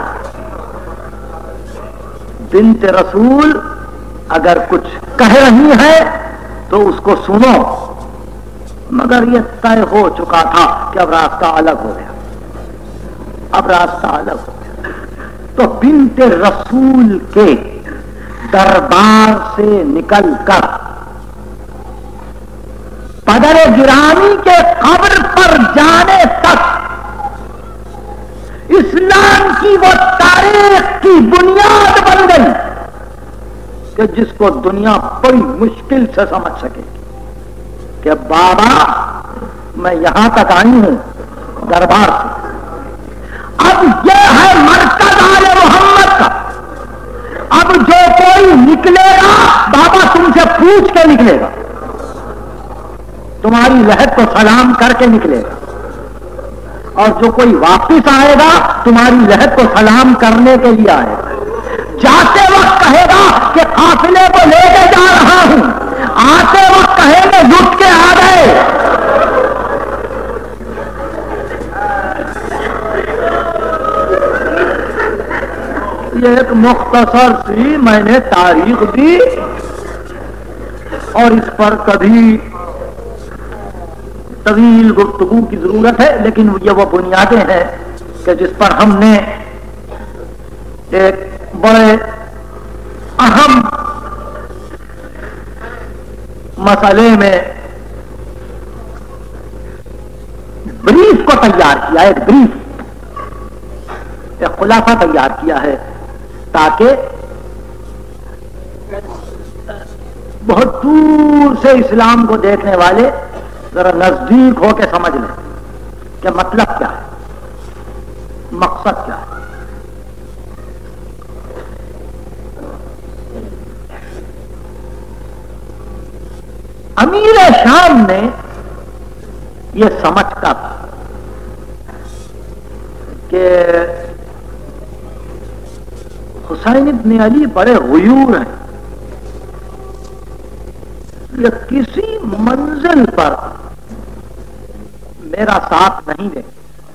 بنت رسول اگر کچھ کہہ رہی ہے تو اس کو سنو، مگر یہ طے ہو چکا تھا کہ اب راستہ الگ ہو گیا، اب راستہ الگ ہو گیا، تو بنت رسول کے دربار سے نکل کر پدر گرامی کے قبر پر جانے تک اسلام کی وہ تاریخ کی بنیاد بن گئی کہ جس کو دنیا بڑی مشکل سے سمجھ سکے کہ بابا میں یہاں تک آئی ہوں دربار سے، اب یہ ہے مرکز آل محمد کا، اب جو کوئی نکلے گا بابا تم سے پوچھ کے نکلے گا، تمہاری لہر کو سلام کر کے نکلے گا، اور جو کوئی واپس آئے گا تمہاری لہر کو سلام کرنے کے لیے آئے گا، جاتے وقت کہے گا کہ قافلے کو لے کے جا رہا ہوں، آتے وقت کہے گا لٹ کے آ گئے۔ یہ ایک مختصر سی میں نے تاریخ دی، اور اس پر کبھی طویل گفتگو کی ضرورت ہے، لیکن یہ وہ بنیادیں ہیں کہ جس پر ہم نے ایک بڑے اہم مسئلے میں بریف کو تیار کیا، ایک بریف، ایک خلاصہ تیار کیا ہے تاکہ بہت دور سے اسلام کو دیکھنے والے ذرا نزدیک ہو کے سمجھ لیں کہ مطلب کیا ہے، مقصد کیا ہے۔ امیر شام نے یہ سمجھ کر کہ حسین ابن علی بڑے غیور ہیں، یہ کسی منزل پر میرا ساتھ نہیں دیں،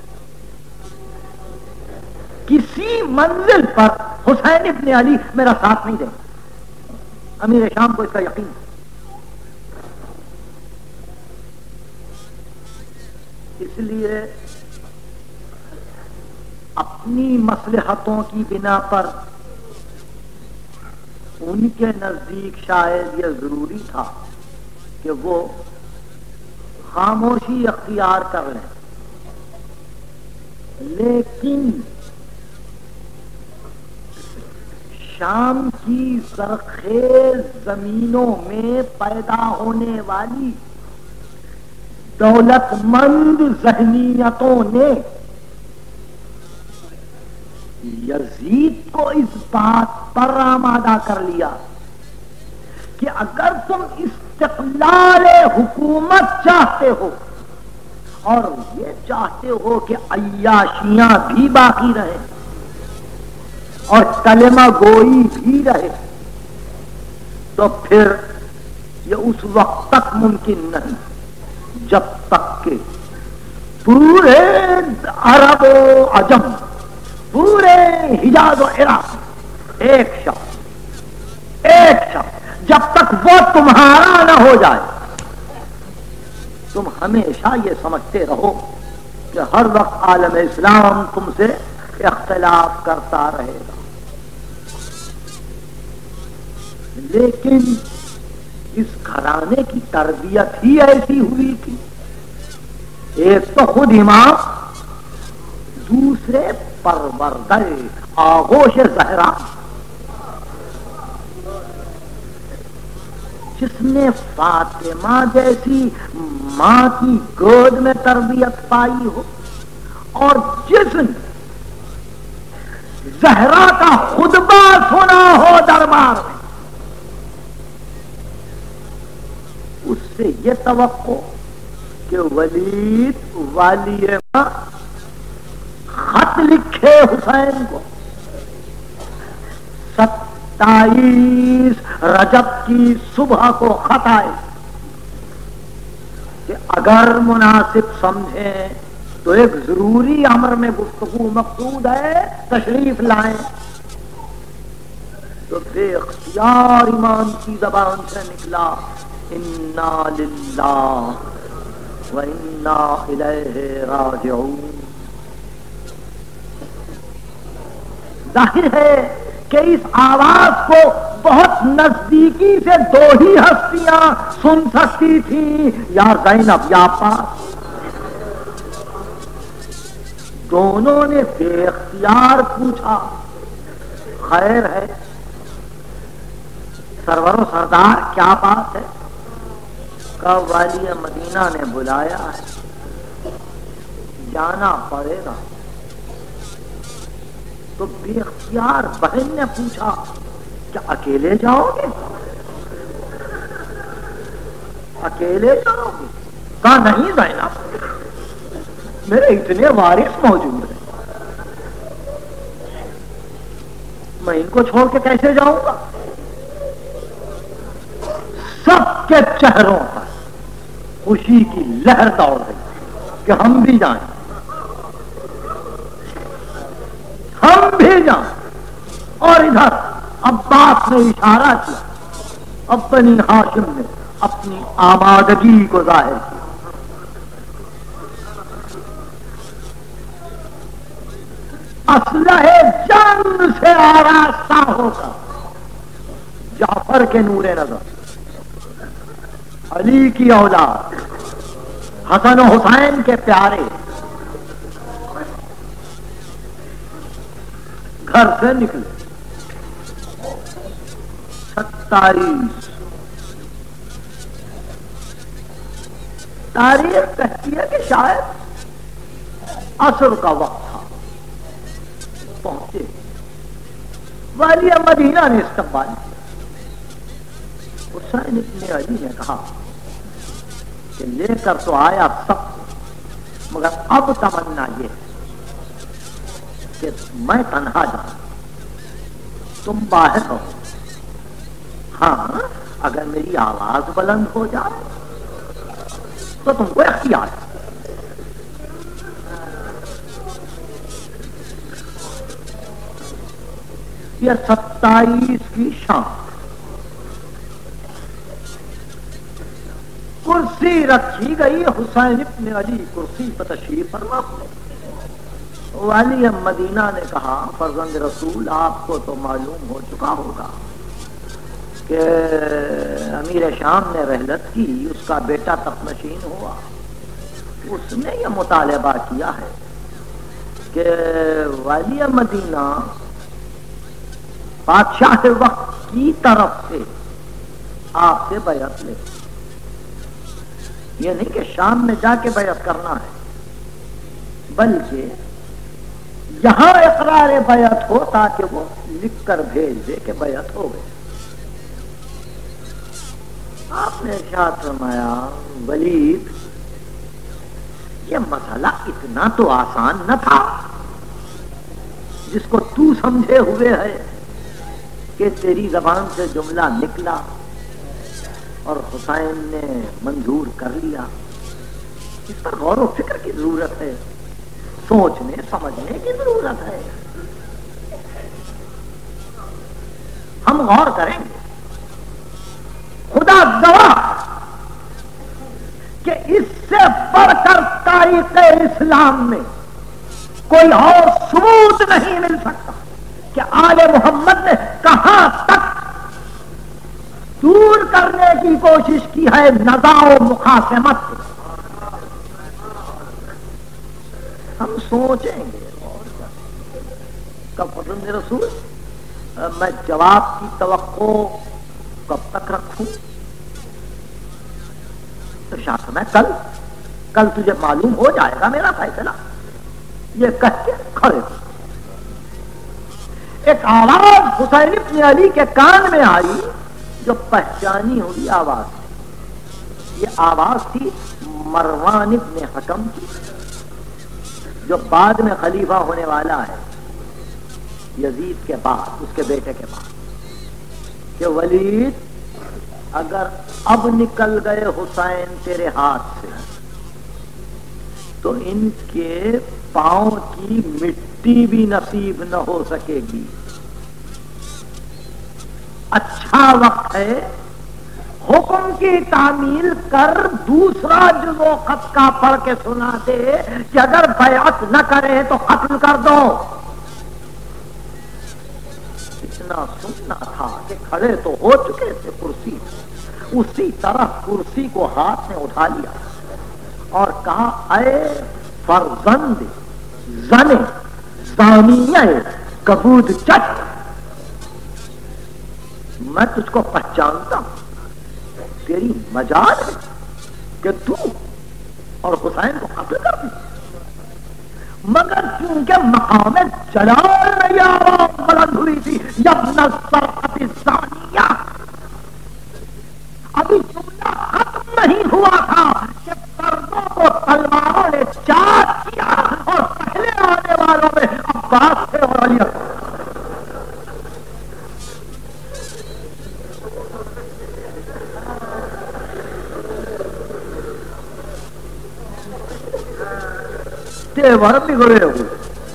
کسی منزل پر حسین ابن علی میرا ساتھ نہیں دیں۔ امیر شام کو اس کا یقین ہے، اس لیے اپنی مصلحتوں کی بنا پر ان کے نزدیک شاید یہ ضروری تھا کہ وہ خاموشی اختیار کر لیں، لیکن شام کی زرخیز زمینوں میں پیدا ہونے والی دولت مند ذہنیتوں نے یزید کو اس بات پر آمادہ کر لیا کہ اگر تم استقلال حکومت چاہتے ہو اور یہ چاہتے ہو کہ عیاشیاں بھی باقی رہیں اور کلمہ گوئی بھی رہے، تو پھر یہ اس وقت تک ممکن نہیں جب تک کہ پورے عرب و عجم، پورے حجاز و عراق ایک شخص ایک شخص جب تک وہ تمہارا نہ ہو جائے، تم ہمیشہ یہ سمجھتے رہو کہ ہر وقت عالم اسلام تم سے اختلاف کرتا رہے گا۔ لیکن اس گھرانے کی تربیت ہی ایسی ہوئی تھی، ایک تو خود امام، دوسرے پروردہ آغوش زہرا، جس نے فاطمہ جیسی ماں کی گود میں تربیت پائی ہو اور جس نے زہرا کا خطبہ سنا ہو دربار میں، اس سے یہ توقع کہ ولید والی ماں خط لکھے حسین کو ستائیس رجب کی صبح کو خط آئے کہ اگر مناسب سمجھیں تو ایک ضروری امر میں گفتگو مقصود ہے، تشریف لائیں. تو بے اختیار ایمان کی زبان سے نکلا انا للہ و انا الیہ راجعون. ظاہر ہے کہ اس آواز کو بہت نزدیکی سے دو ہی ہستیاں سن سکتی تھی، یا زینب یا عباس. دونوں نے بے اختیار پوچھا خیر ہے سرور و سردار کیا بات ہے؟ کہا والی مدینہ نے بلایا ہے، جانا پڑے گا. تو بے اختیار بہن نے پوچھا کیا اکیلے جاؤ گے؟ اکیلے جاؤ گے؟ کہا نہیں زینب، میرے اتنے وارث موجود ہیں، میں ان کو چھوڑ کے کیسے جاؤں گا؟ سب کے چہروں پر خوشی کی لہر دوڑ رہی کہ ہم بھی جائیں، ہم بھی جائیں. اور ادھر عباس نے اشارہ کیا، اب بنی ہاشم نے اپنی آمادگی کو ظاہر کیا. اسلحے جنگ سے آراستہ ہو کر جعفر کے نور نظر، علی کی اولاد، حسن و حسین کے پیارے گھر سے نکلے. ستائیس تاریخ کہتی ہے کہ شاید عصر کا وقت تھا. پہنچے، والی مدینہ نے استقبال کیا. حسین ابن علی نے کہا کہ لے کر تو آیا سب، مگر اب تمنا یہ ہے کہ میں تنہا جاؤں، تم باہر ہو. ہاں اگر میری آواز بلند ہو جائے تو تم کو اختیار ہے. یہ ستائیس کی شام کرسی رکھی گئی، حسین ابن علی کرسی پر تشریف فرما. والی مدینہ نے کہا فرزند رسول آپ کو تو معلوم ہو چکا ہوگا کہ امیر شام نے رحلت کی، اس کا بیٹا تخت نشین ہوا. اس نے یہ مطالبہ کیا ہے کہ والی مدینہ بادشاہ وقت کی طرف سے آپ سے بیعت لے. یہ نہیں کہ شام میں جا کے بیعت کرنا ہے، بلکہ یہاں اقرار بیعت ہو تاکہ وہ لکھ کر بھیج دے کہ بیعت ہو گئی. آپ نے ارشاد فرمایا ولید یہ مسئلہ اتنا تو آسان نہ تھا جس کو تو سمجھے ہوئے ہے کہ تیری زبان سے جملہ نکلا اور حسین نے منظور کر لیا. اس پر غور و فکر کی ضرورت ہے، سوچنے سمجھنے کی ضرورت ہے. ہم غور کریں گے. خدا گواہ کہ اس سے بڑھ کر تاریخ اسلام میں کوئی اور ثبوت نہیں مل سکتا کہ آل محمد نے کہاں تک دور کرنے کی کوشش کی ہے نزاع و مخاصمت. ہم سوچیں گے اور کب پسند رسول میں جواب کی توقع کب تک رکھوں؟ شاخ میں کل کل تجھے معلوم ہو جائے گا میرا فیصلہ، یہ کہہ کے کھڑے ہو۔ ایک آواز حسین ابن علی کے کان میں آئی جو پہچانی ہوئی آواز، یہ آواز تھی مروان ابن حکم کی، جو بعد میں خلیفہ ہونے والا ہے یزید کے بعد، اس کے بیٹے کے بعد، کہ ولید اگر اب نکل گئے حسین تیرے ہاتھ سے تو ان کے پاؤں کی مٹی بھی نصیب نہ ہو سکے گی، اچھا وقت ہے حکم کی تعمیل کر دوسرا جزو خط کا پڑھ کے سنا دے کہ اگر بیعت نہ کرے تو قتل کر دو۔ اتنا سننا تھا کہ کھڑے تو ہو چکے تھے کرسی، اسی طرح کرسی کو ہاتھ میں اٹھا لیا اور کہا اے فرزند زن زانیہ کبود چٹ، میں تجھ کو پہچانتا ہوں، تیری مجال ہے کہ تو اور حسین کو قتل کر دی، مگر چونکہ مقام جلال میں یہ آواز بلند ہوئی تھی یبن السرقۃ الزانیہ، ابھی جملہ ختم نہیں ہوا تھا کہ پردوں کو تلواروں نے چاک کیا اور پہلے آنے والوں میں عباس تھے اور علی اکبر۔ تیور بگڑے ہوئے،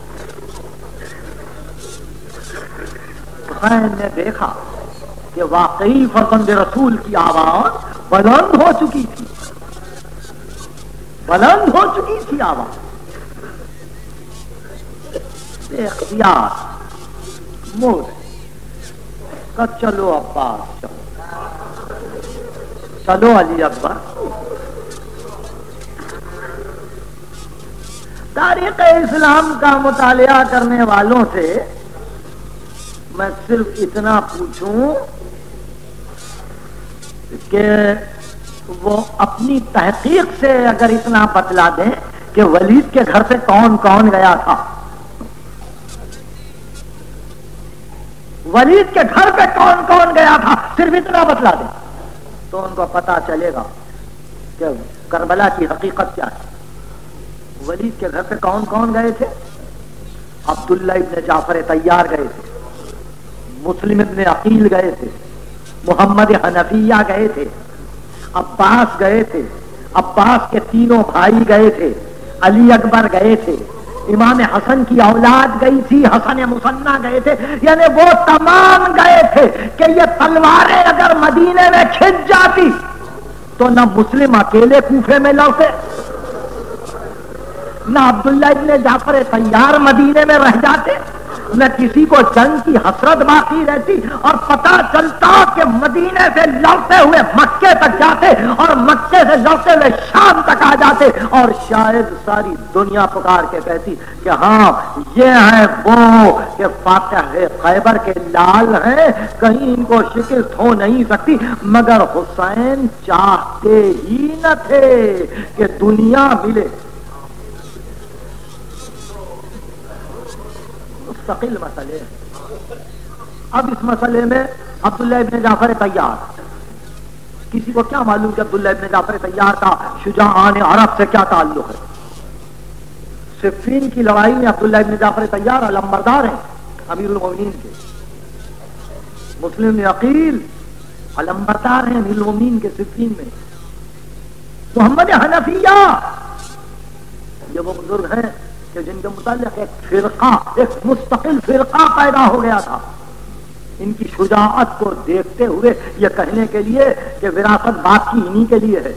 حسین نے دیکھا کہ واقعی فرزند رسول کی آواز بلند ہو چکی تھی، بلند ہو چکی تھی آواز، بے اختیار موڑ کہ چلو عباس چلو، چلو علی اکبر۔ تاریخ اسلام کا مطالعہ کرنے والوں سے میں صرف اتنا پوچھوں کہ وہ اپنی تحقیق سے اگر اتنا بتلا دیں کہ ولید کے گھر سے کون کون گیا تھا، ولید کے گھر پہ کون کون گیا تھا، صرف اتنا بتلا دیں تو ان کو پتا چلے گا کہ کربلا کی حقیقت کیا ہے۔ ولید کے گھر پہ کون کون گئے تھے؟ عبداللہ ابن جعفر طیار گئے تھے، مسلم ابن عقیل گئے تھے، محمد حنفیہ گئے تھے، عباس گئے تھے، عباس کے تینوں بھائی گئے تھے، علی اکبر گئے تھے، امام حسن کی اولاد گئی تھی، حسن مثنیٰ گئے تھے، یعنی وہ تمام گئے تھے کہ یہ تلواریں اگر مدینے میں کھنچ جاتی تو نہ مسلم اکیلے کوفے میں لوٹے، نہ عبداللہ ابن جعفر طیار مدینے میں رہ جاتے، نہ کسی کو جنگ کی حسرت باقی رہتی، اور پتا چلتا کہ مدینے سے لوٹتے ہوئے مکے تک جاتے اور مکے سے لوٹتے ہوئے شام تک آ جاتے، اور شاید ساری دنیا پکار کے کہتی کہ ہاں یہ ہے وہ کہ فاتح خیبر کے لال ہیں، کہیں ان کو شکست ہو نہیں سکتی۔ مگر حسین چاہتے ہی نہ تھے کہ دنیا ملے، مستقل مسئلے۔ اب اس مسئلے میں عبداللہ ابن جعفر طیار، کسی کو کیا معلوم کہ عبداللہ ابن جعفر طیار کا شجاعان عرب سے کیا تعلق ہے؟ صفین کی لڑائی میں عبداللہ ابن جعفر طیار علمبردار ہیں امیر المومنین کے، مسلم بن عقیل علمبردار ہیں امیر المومنین کے صفین میں، محمد حنفیہ یہ وہ بزرگ ہیں کہ جن کے متعلق ایک فرقہ، ایک مستقل فرقہ پیدا ہو گیا تھا، ان کی شجاعت کو دیکھتے ہوئے یہ کہنے کے لیے کہ وراثت باپ کی انہی کے لیے ہے۔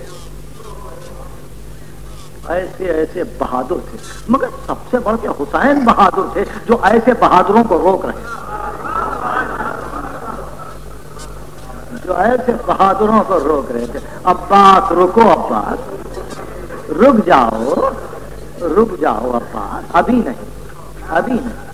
ایسے ایسے بہادر تھے، مگر سب سے بڑھ کے حسین بہادر تھے جو ایسے بہادروں کو روک رہے ہیں، جو ایسے بہادروں کو روک رہے تھے۔ عباس رکو، عباس رک جاؤ، رک جاؤ عباس، ابھی نہیں، ابھی نہیں۔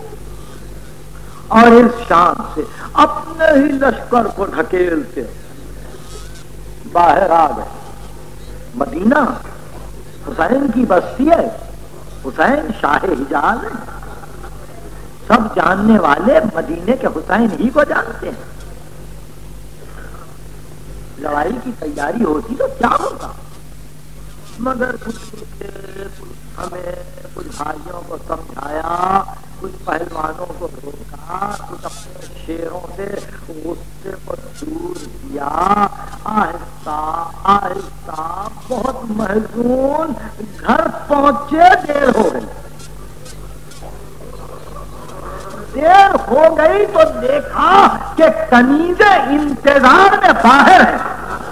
اور اس شان سے اپنے ہی لشکر کو ڈھکیلتے باہر آ گئے، مدینہ حسین کی بستی ہے، حسین شاہ حجاز ہے، سب جاننے والے مدینے کے حسین ہی کو جانتے ہیں. لڑائی کی تیاری ہوتی تو کیا ہوتا، مگر کچھ ہمیں کچھ بھائیوں کو سمجھایا، کچھ پہلوانوں کو روکا، کچھ اپنے شیروں سے غصے کو دور کیا، آہستہ آہستہ بہت محزون گھر پہنچے. دیر ہو گئی دیر ہو گئی تو دیکھا کہ کنیزیں انتظار میں باہر ہیں.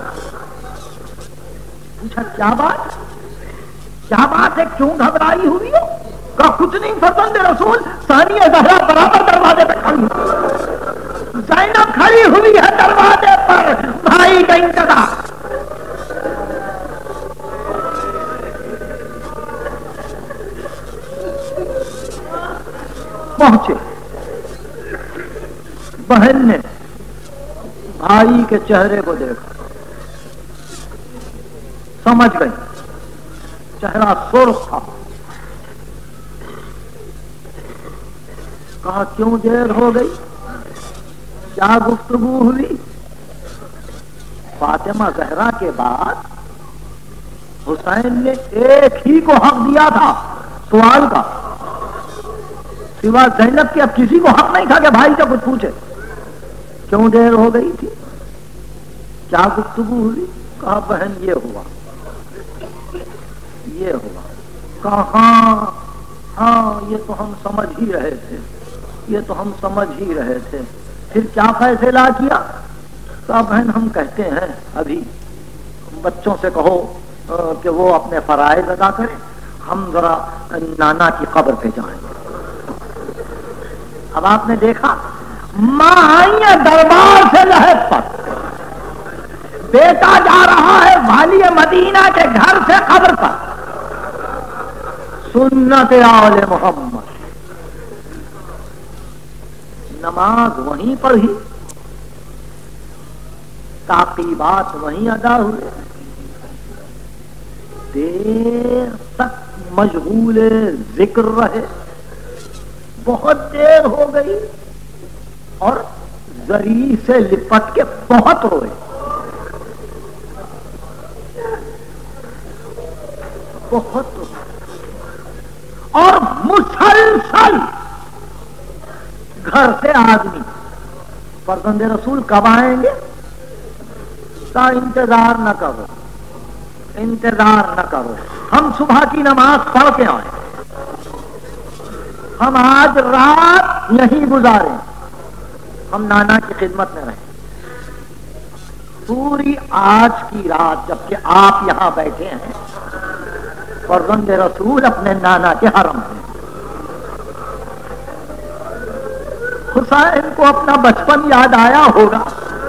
پوچھا کیا بات کیا بات ہے، کیوں گھبرائی ہوئی ہو؟ کہا کچھ نہیں فرزند رسول، ثانیہ زہرا برابر دروازے پہ کھڑی، زینب کھڑی ہوئی ہے دروازے پر، بھائی کا انتظار. پہنچے، بہن نے بھائی کے چہرے کو دیکھا، سمجھ گئی، چہرہ سرخ تھا. کہا کیوں دیر ہو گئی، کیا گفتگو ہوئی؟ فاطمہ زہرا کے بعد حسین نے ایک ہی کو حق دیا تھا سوال کا، سوا زینب کے اب کسی کو حق نہیں تھا کہ بھائی سے کچھ پوچھے. کیوں دیر ہو گئی تھی، کیا گفتگو ہوئی؟ کہا بہن یہ ہوا یہ ہوا. کہا ہاں ہاں یہ تو ہم سمجھ ہی رہے تھے یہ تو ہم سمجھ ہی رہے تھے. پھر کیا فیصلہ کیا؟ کہا بہن ہم کہتے ہیں ابھی بچوں سے کہو کہ وہ اپنے فرائض ادا کریں، ہم ذرا نانا کی قبر پہ جائیں. اب آپ نے دیکھا ماں آئی ہے دربار سے لحد پر، بیٹا جا رہا ہے والی مدینہ کے گھر سے قبر پر. سنت آل محمد، نماز وہیں پر ہی، تعقیبات وہیں ادا ہوئے، دیر تک مشغول ذکر رہے، بہت دیر ہو گئی اور زری سے لپٹ کے بہت روئے. بہت اور مسلسل گھر سے آدمی فرزند رسول کب آئیں گے، کا انتظار نہ کرو انتظار نہ کرو ہم صبح کی نماز پڑھ کے آئیں، ہم آج رات یہیں گزاریں، ہم نانا کی خدمت میں رہیں. پوری آج کی رات جبکہ آپ یہاں بیٹھے ہیں، فرزند رسول اپنے نانا کے حرم میں. حسین کو اپنا بچپن یاد آیا ہوگا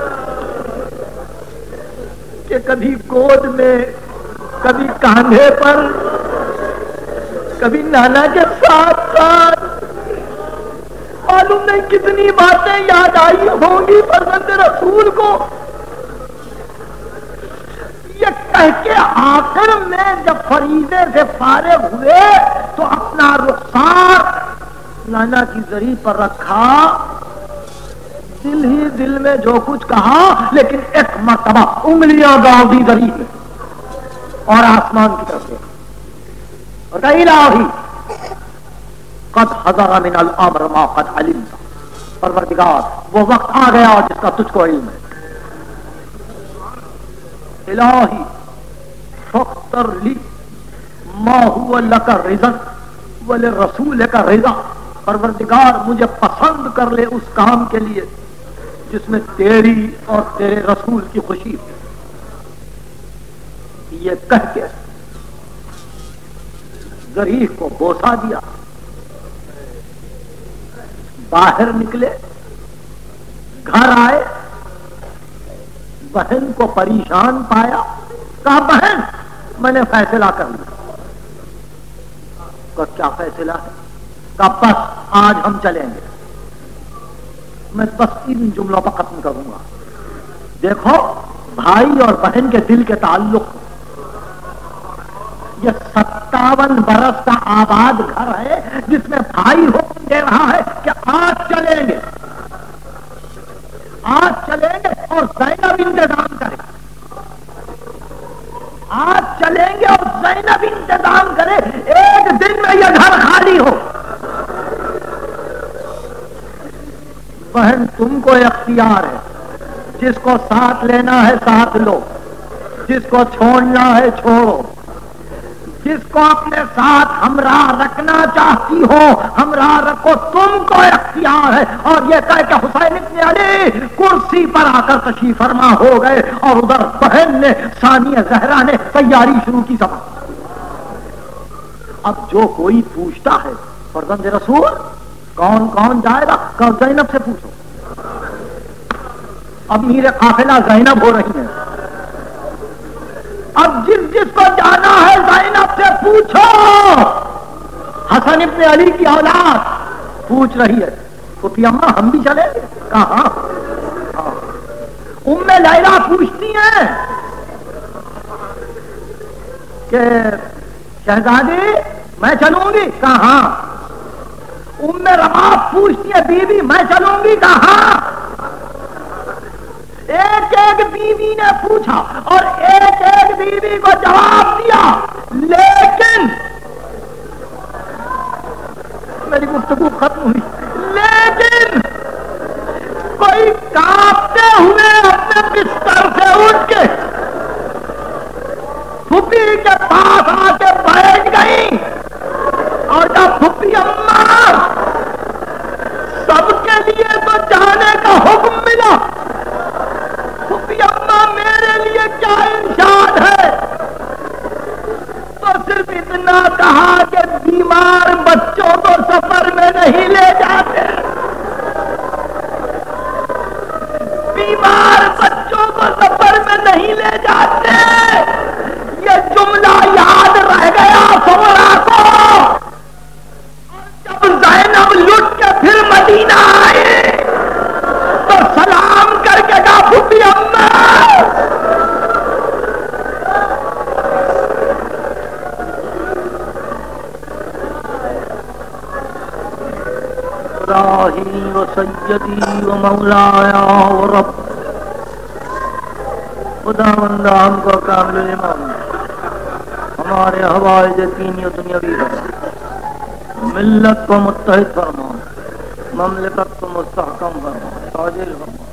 کہ کبھی گود میں، کبھی کاندھے پر، کبھی نانا کے ساتھ ساتھ. معلوم نہیں کتنی باتیں یاد آئی ہوں گی فرزند رسول کو. یہ کہہ کے آخر میں جب فریضے سے فارغ ہوئے تو اپنا رخسار نانا کی زری پر رکھا، دل ہی دل میں جو کچھ کہا، لیکن ایک مرتبہ انگلیاں گاؤ دی زری میں اور آسمان کی طرف دیکھا اور کہا الہی قد حضر من الامر ما قد علمت. پروردگار وہ وقت آ گیا جس کا تجھ کو علم ہے. الہی فاختر لی ما هو لک رضا ولرسولک رضا. پروردگار مجھے پسند کر لے اس کام کے لیے جس میں تیری اور تیرے رسول کی خوشی ہے. یہ کہہ کے ضریح کو بوسا دیا، باہر نکلے، گھر آئے، بہن کو پریشان پایا. کہا بہن میں نے فیصلہ کر لیا. کہا کیا فیصلہ ہے؟ کہا بس آج ہم چلیں گے. میں بس ان جملوں پر ختم کروں گا. دیکھو بھائی اور بہن کے دل کے تعلق، یہ ستاون برس کا آباد گھر ہے جس میں بھائی حکم دے رہا ہے کہ آج چلیں گے، آج چلیں گے اور زینب انتظام کرے، آج چلیں گے اور زینب انتظام کرے، ایک دن میں یہ گھر خالی ہو۔ بہن تم کو اختیار ہے، جس کو ساتھ لینا ہے ساتھ لو، جس کو چھوڑنا ہے چھوڑو، جس کو اپنے ساتھ ہمراہ رکھنا چاہتی ہو ہمراہ رکھو، تم کو اختیار ہے۔ اور یہ کہہ کہ حسین ابن علی کرسی پر آ کر تشریف فرما ہو گئے، اور ادھر بہن نے ثانیہ زہرا نے تیاری شروع کی سب۔ اب جو کوئی پوچھتا ہے فرزند رسول کون کون جائے گا، کہ زینب سے پوچھو، اب میرے قافلہ زینب ہو رہی ہیں، اب جس جس کو جانا ہے زینب سے پوچھو۔ حسن ابن علی کی اولاد پوچھ رہی ہے پھپھی اماں ہم بھی چلیں گے، کہاں؟ ام لیلا پوچھتی ہیں کہ شہزادی میں چلوں گی، کہاں؟ ام رباب پوچھتی ہے بیوی میں چلوں گی، کہاں؟ ایک ایک بیوی نے پوچھا اور ایک ایک بیوی کو جواب دیا، لیکن میری گفتگو ختم ہوئی، لیکن کوئی کانپتے ہوئے اپنے بستر سے اٹھ کے پھپھی کے پاس آ کے بیٹھ گئی، اور جب پھپھی اماں سب کے لیے تو جانے کا حکم ملا، پھپھی اماں میرے لیے کیا ارشاد ہے؟ تو صرف اتنا کہا کہ بیمار بچوں کو سفر میں نہیں لے جاتے، بیمار بچوں کو سفر میں نہیں لے جاتے۔ یہ جملہ یاد رہ گیا سورا کو، اور جب زینب لٹ کے پھر مدینہ آئی تو سلام کر کے کہا پھپھی اماں الہی و سیدی و مولایا و رب، خدا بندہ ہم کو کامل ایمان، ہمارے حوائج دینی و دنیاوی فرما، ملت کو متحد فرما، مملکت کو مستحکم فرما، تاجر فرما۔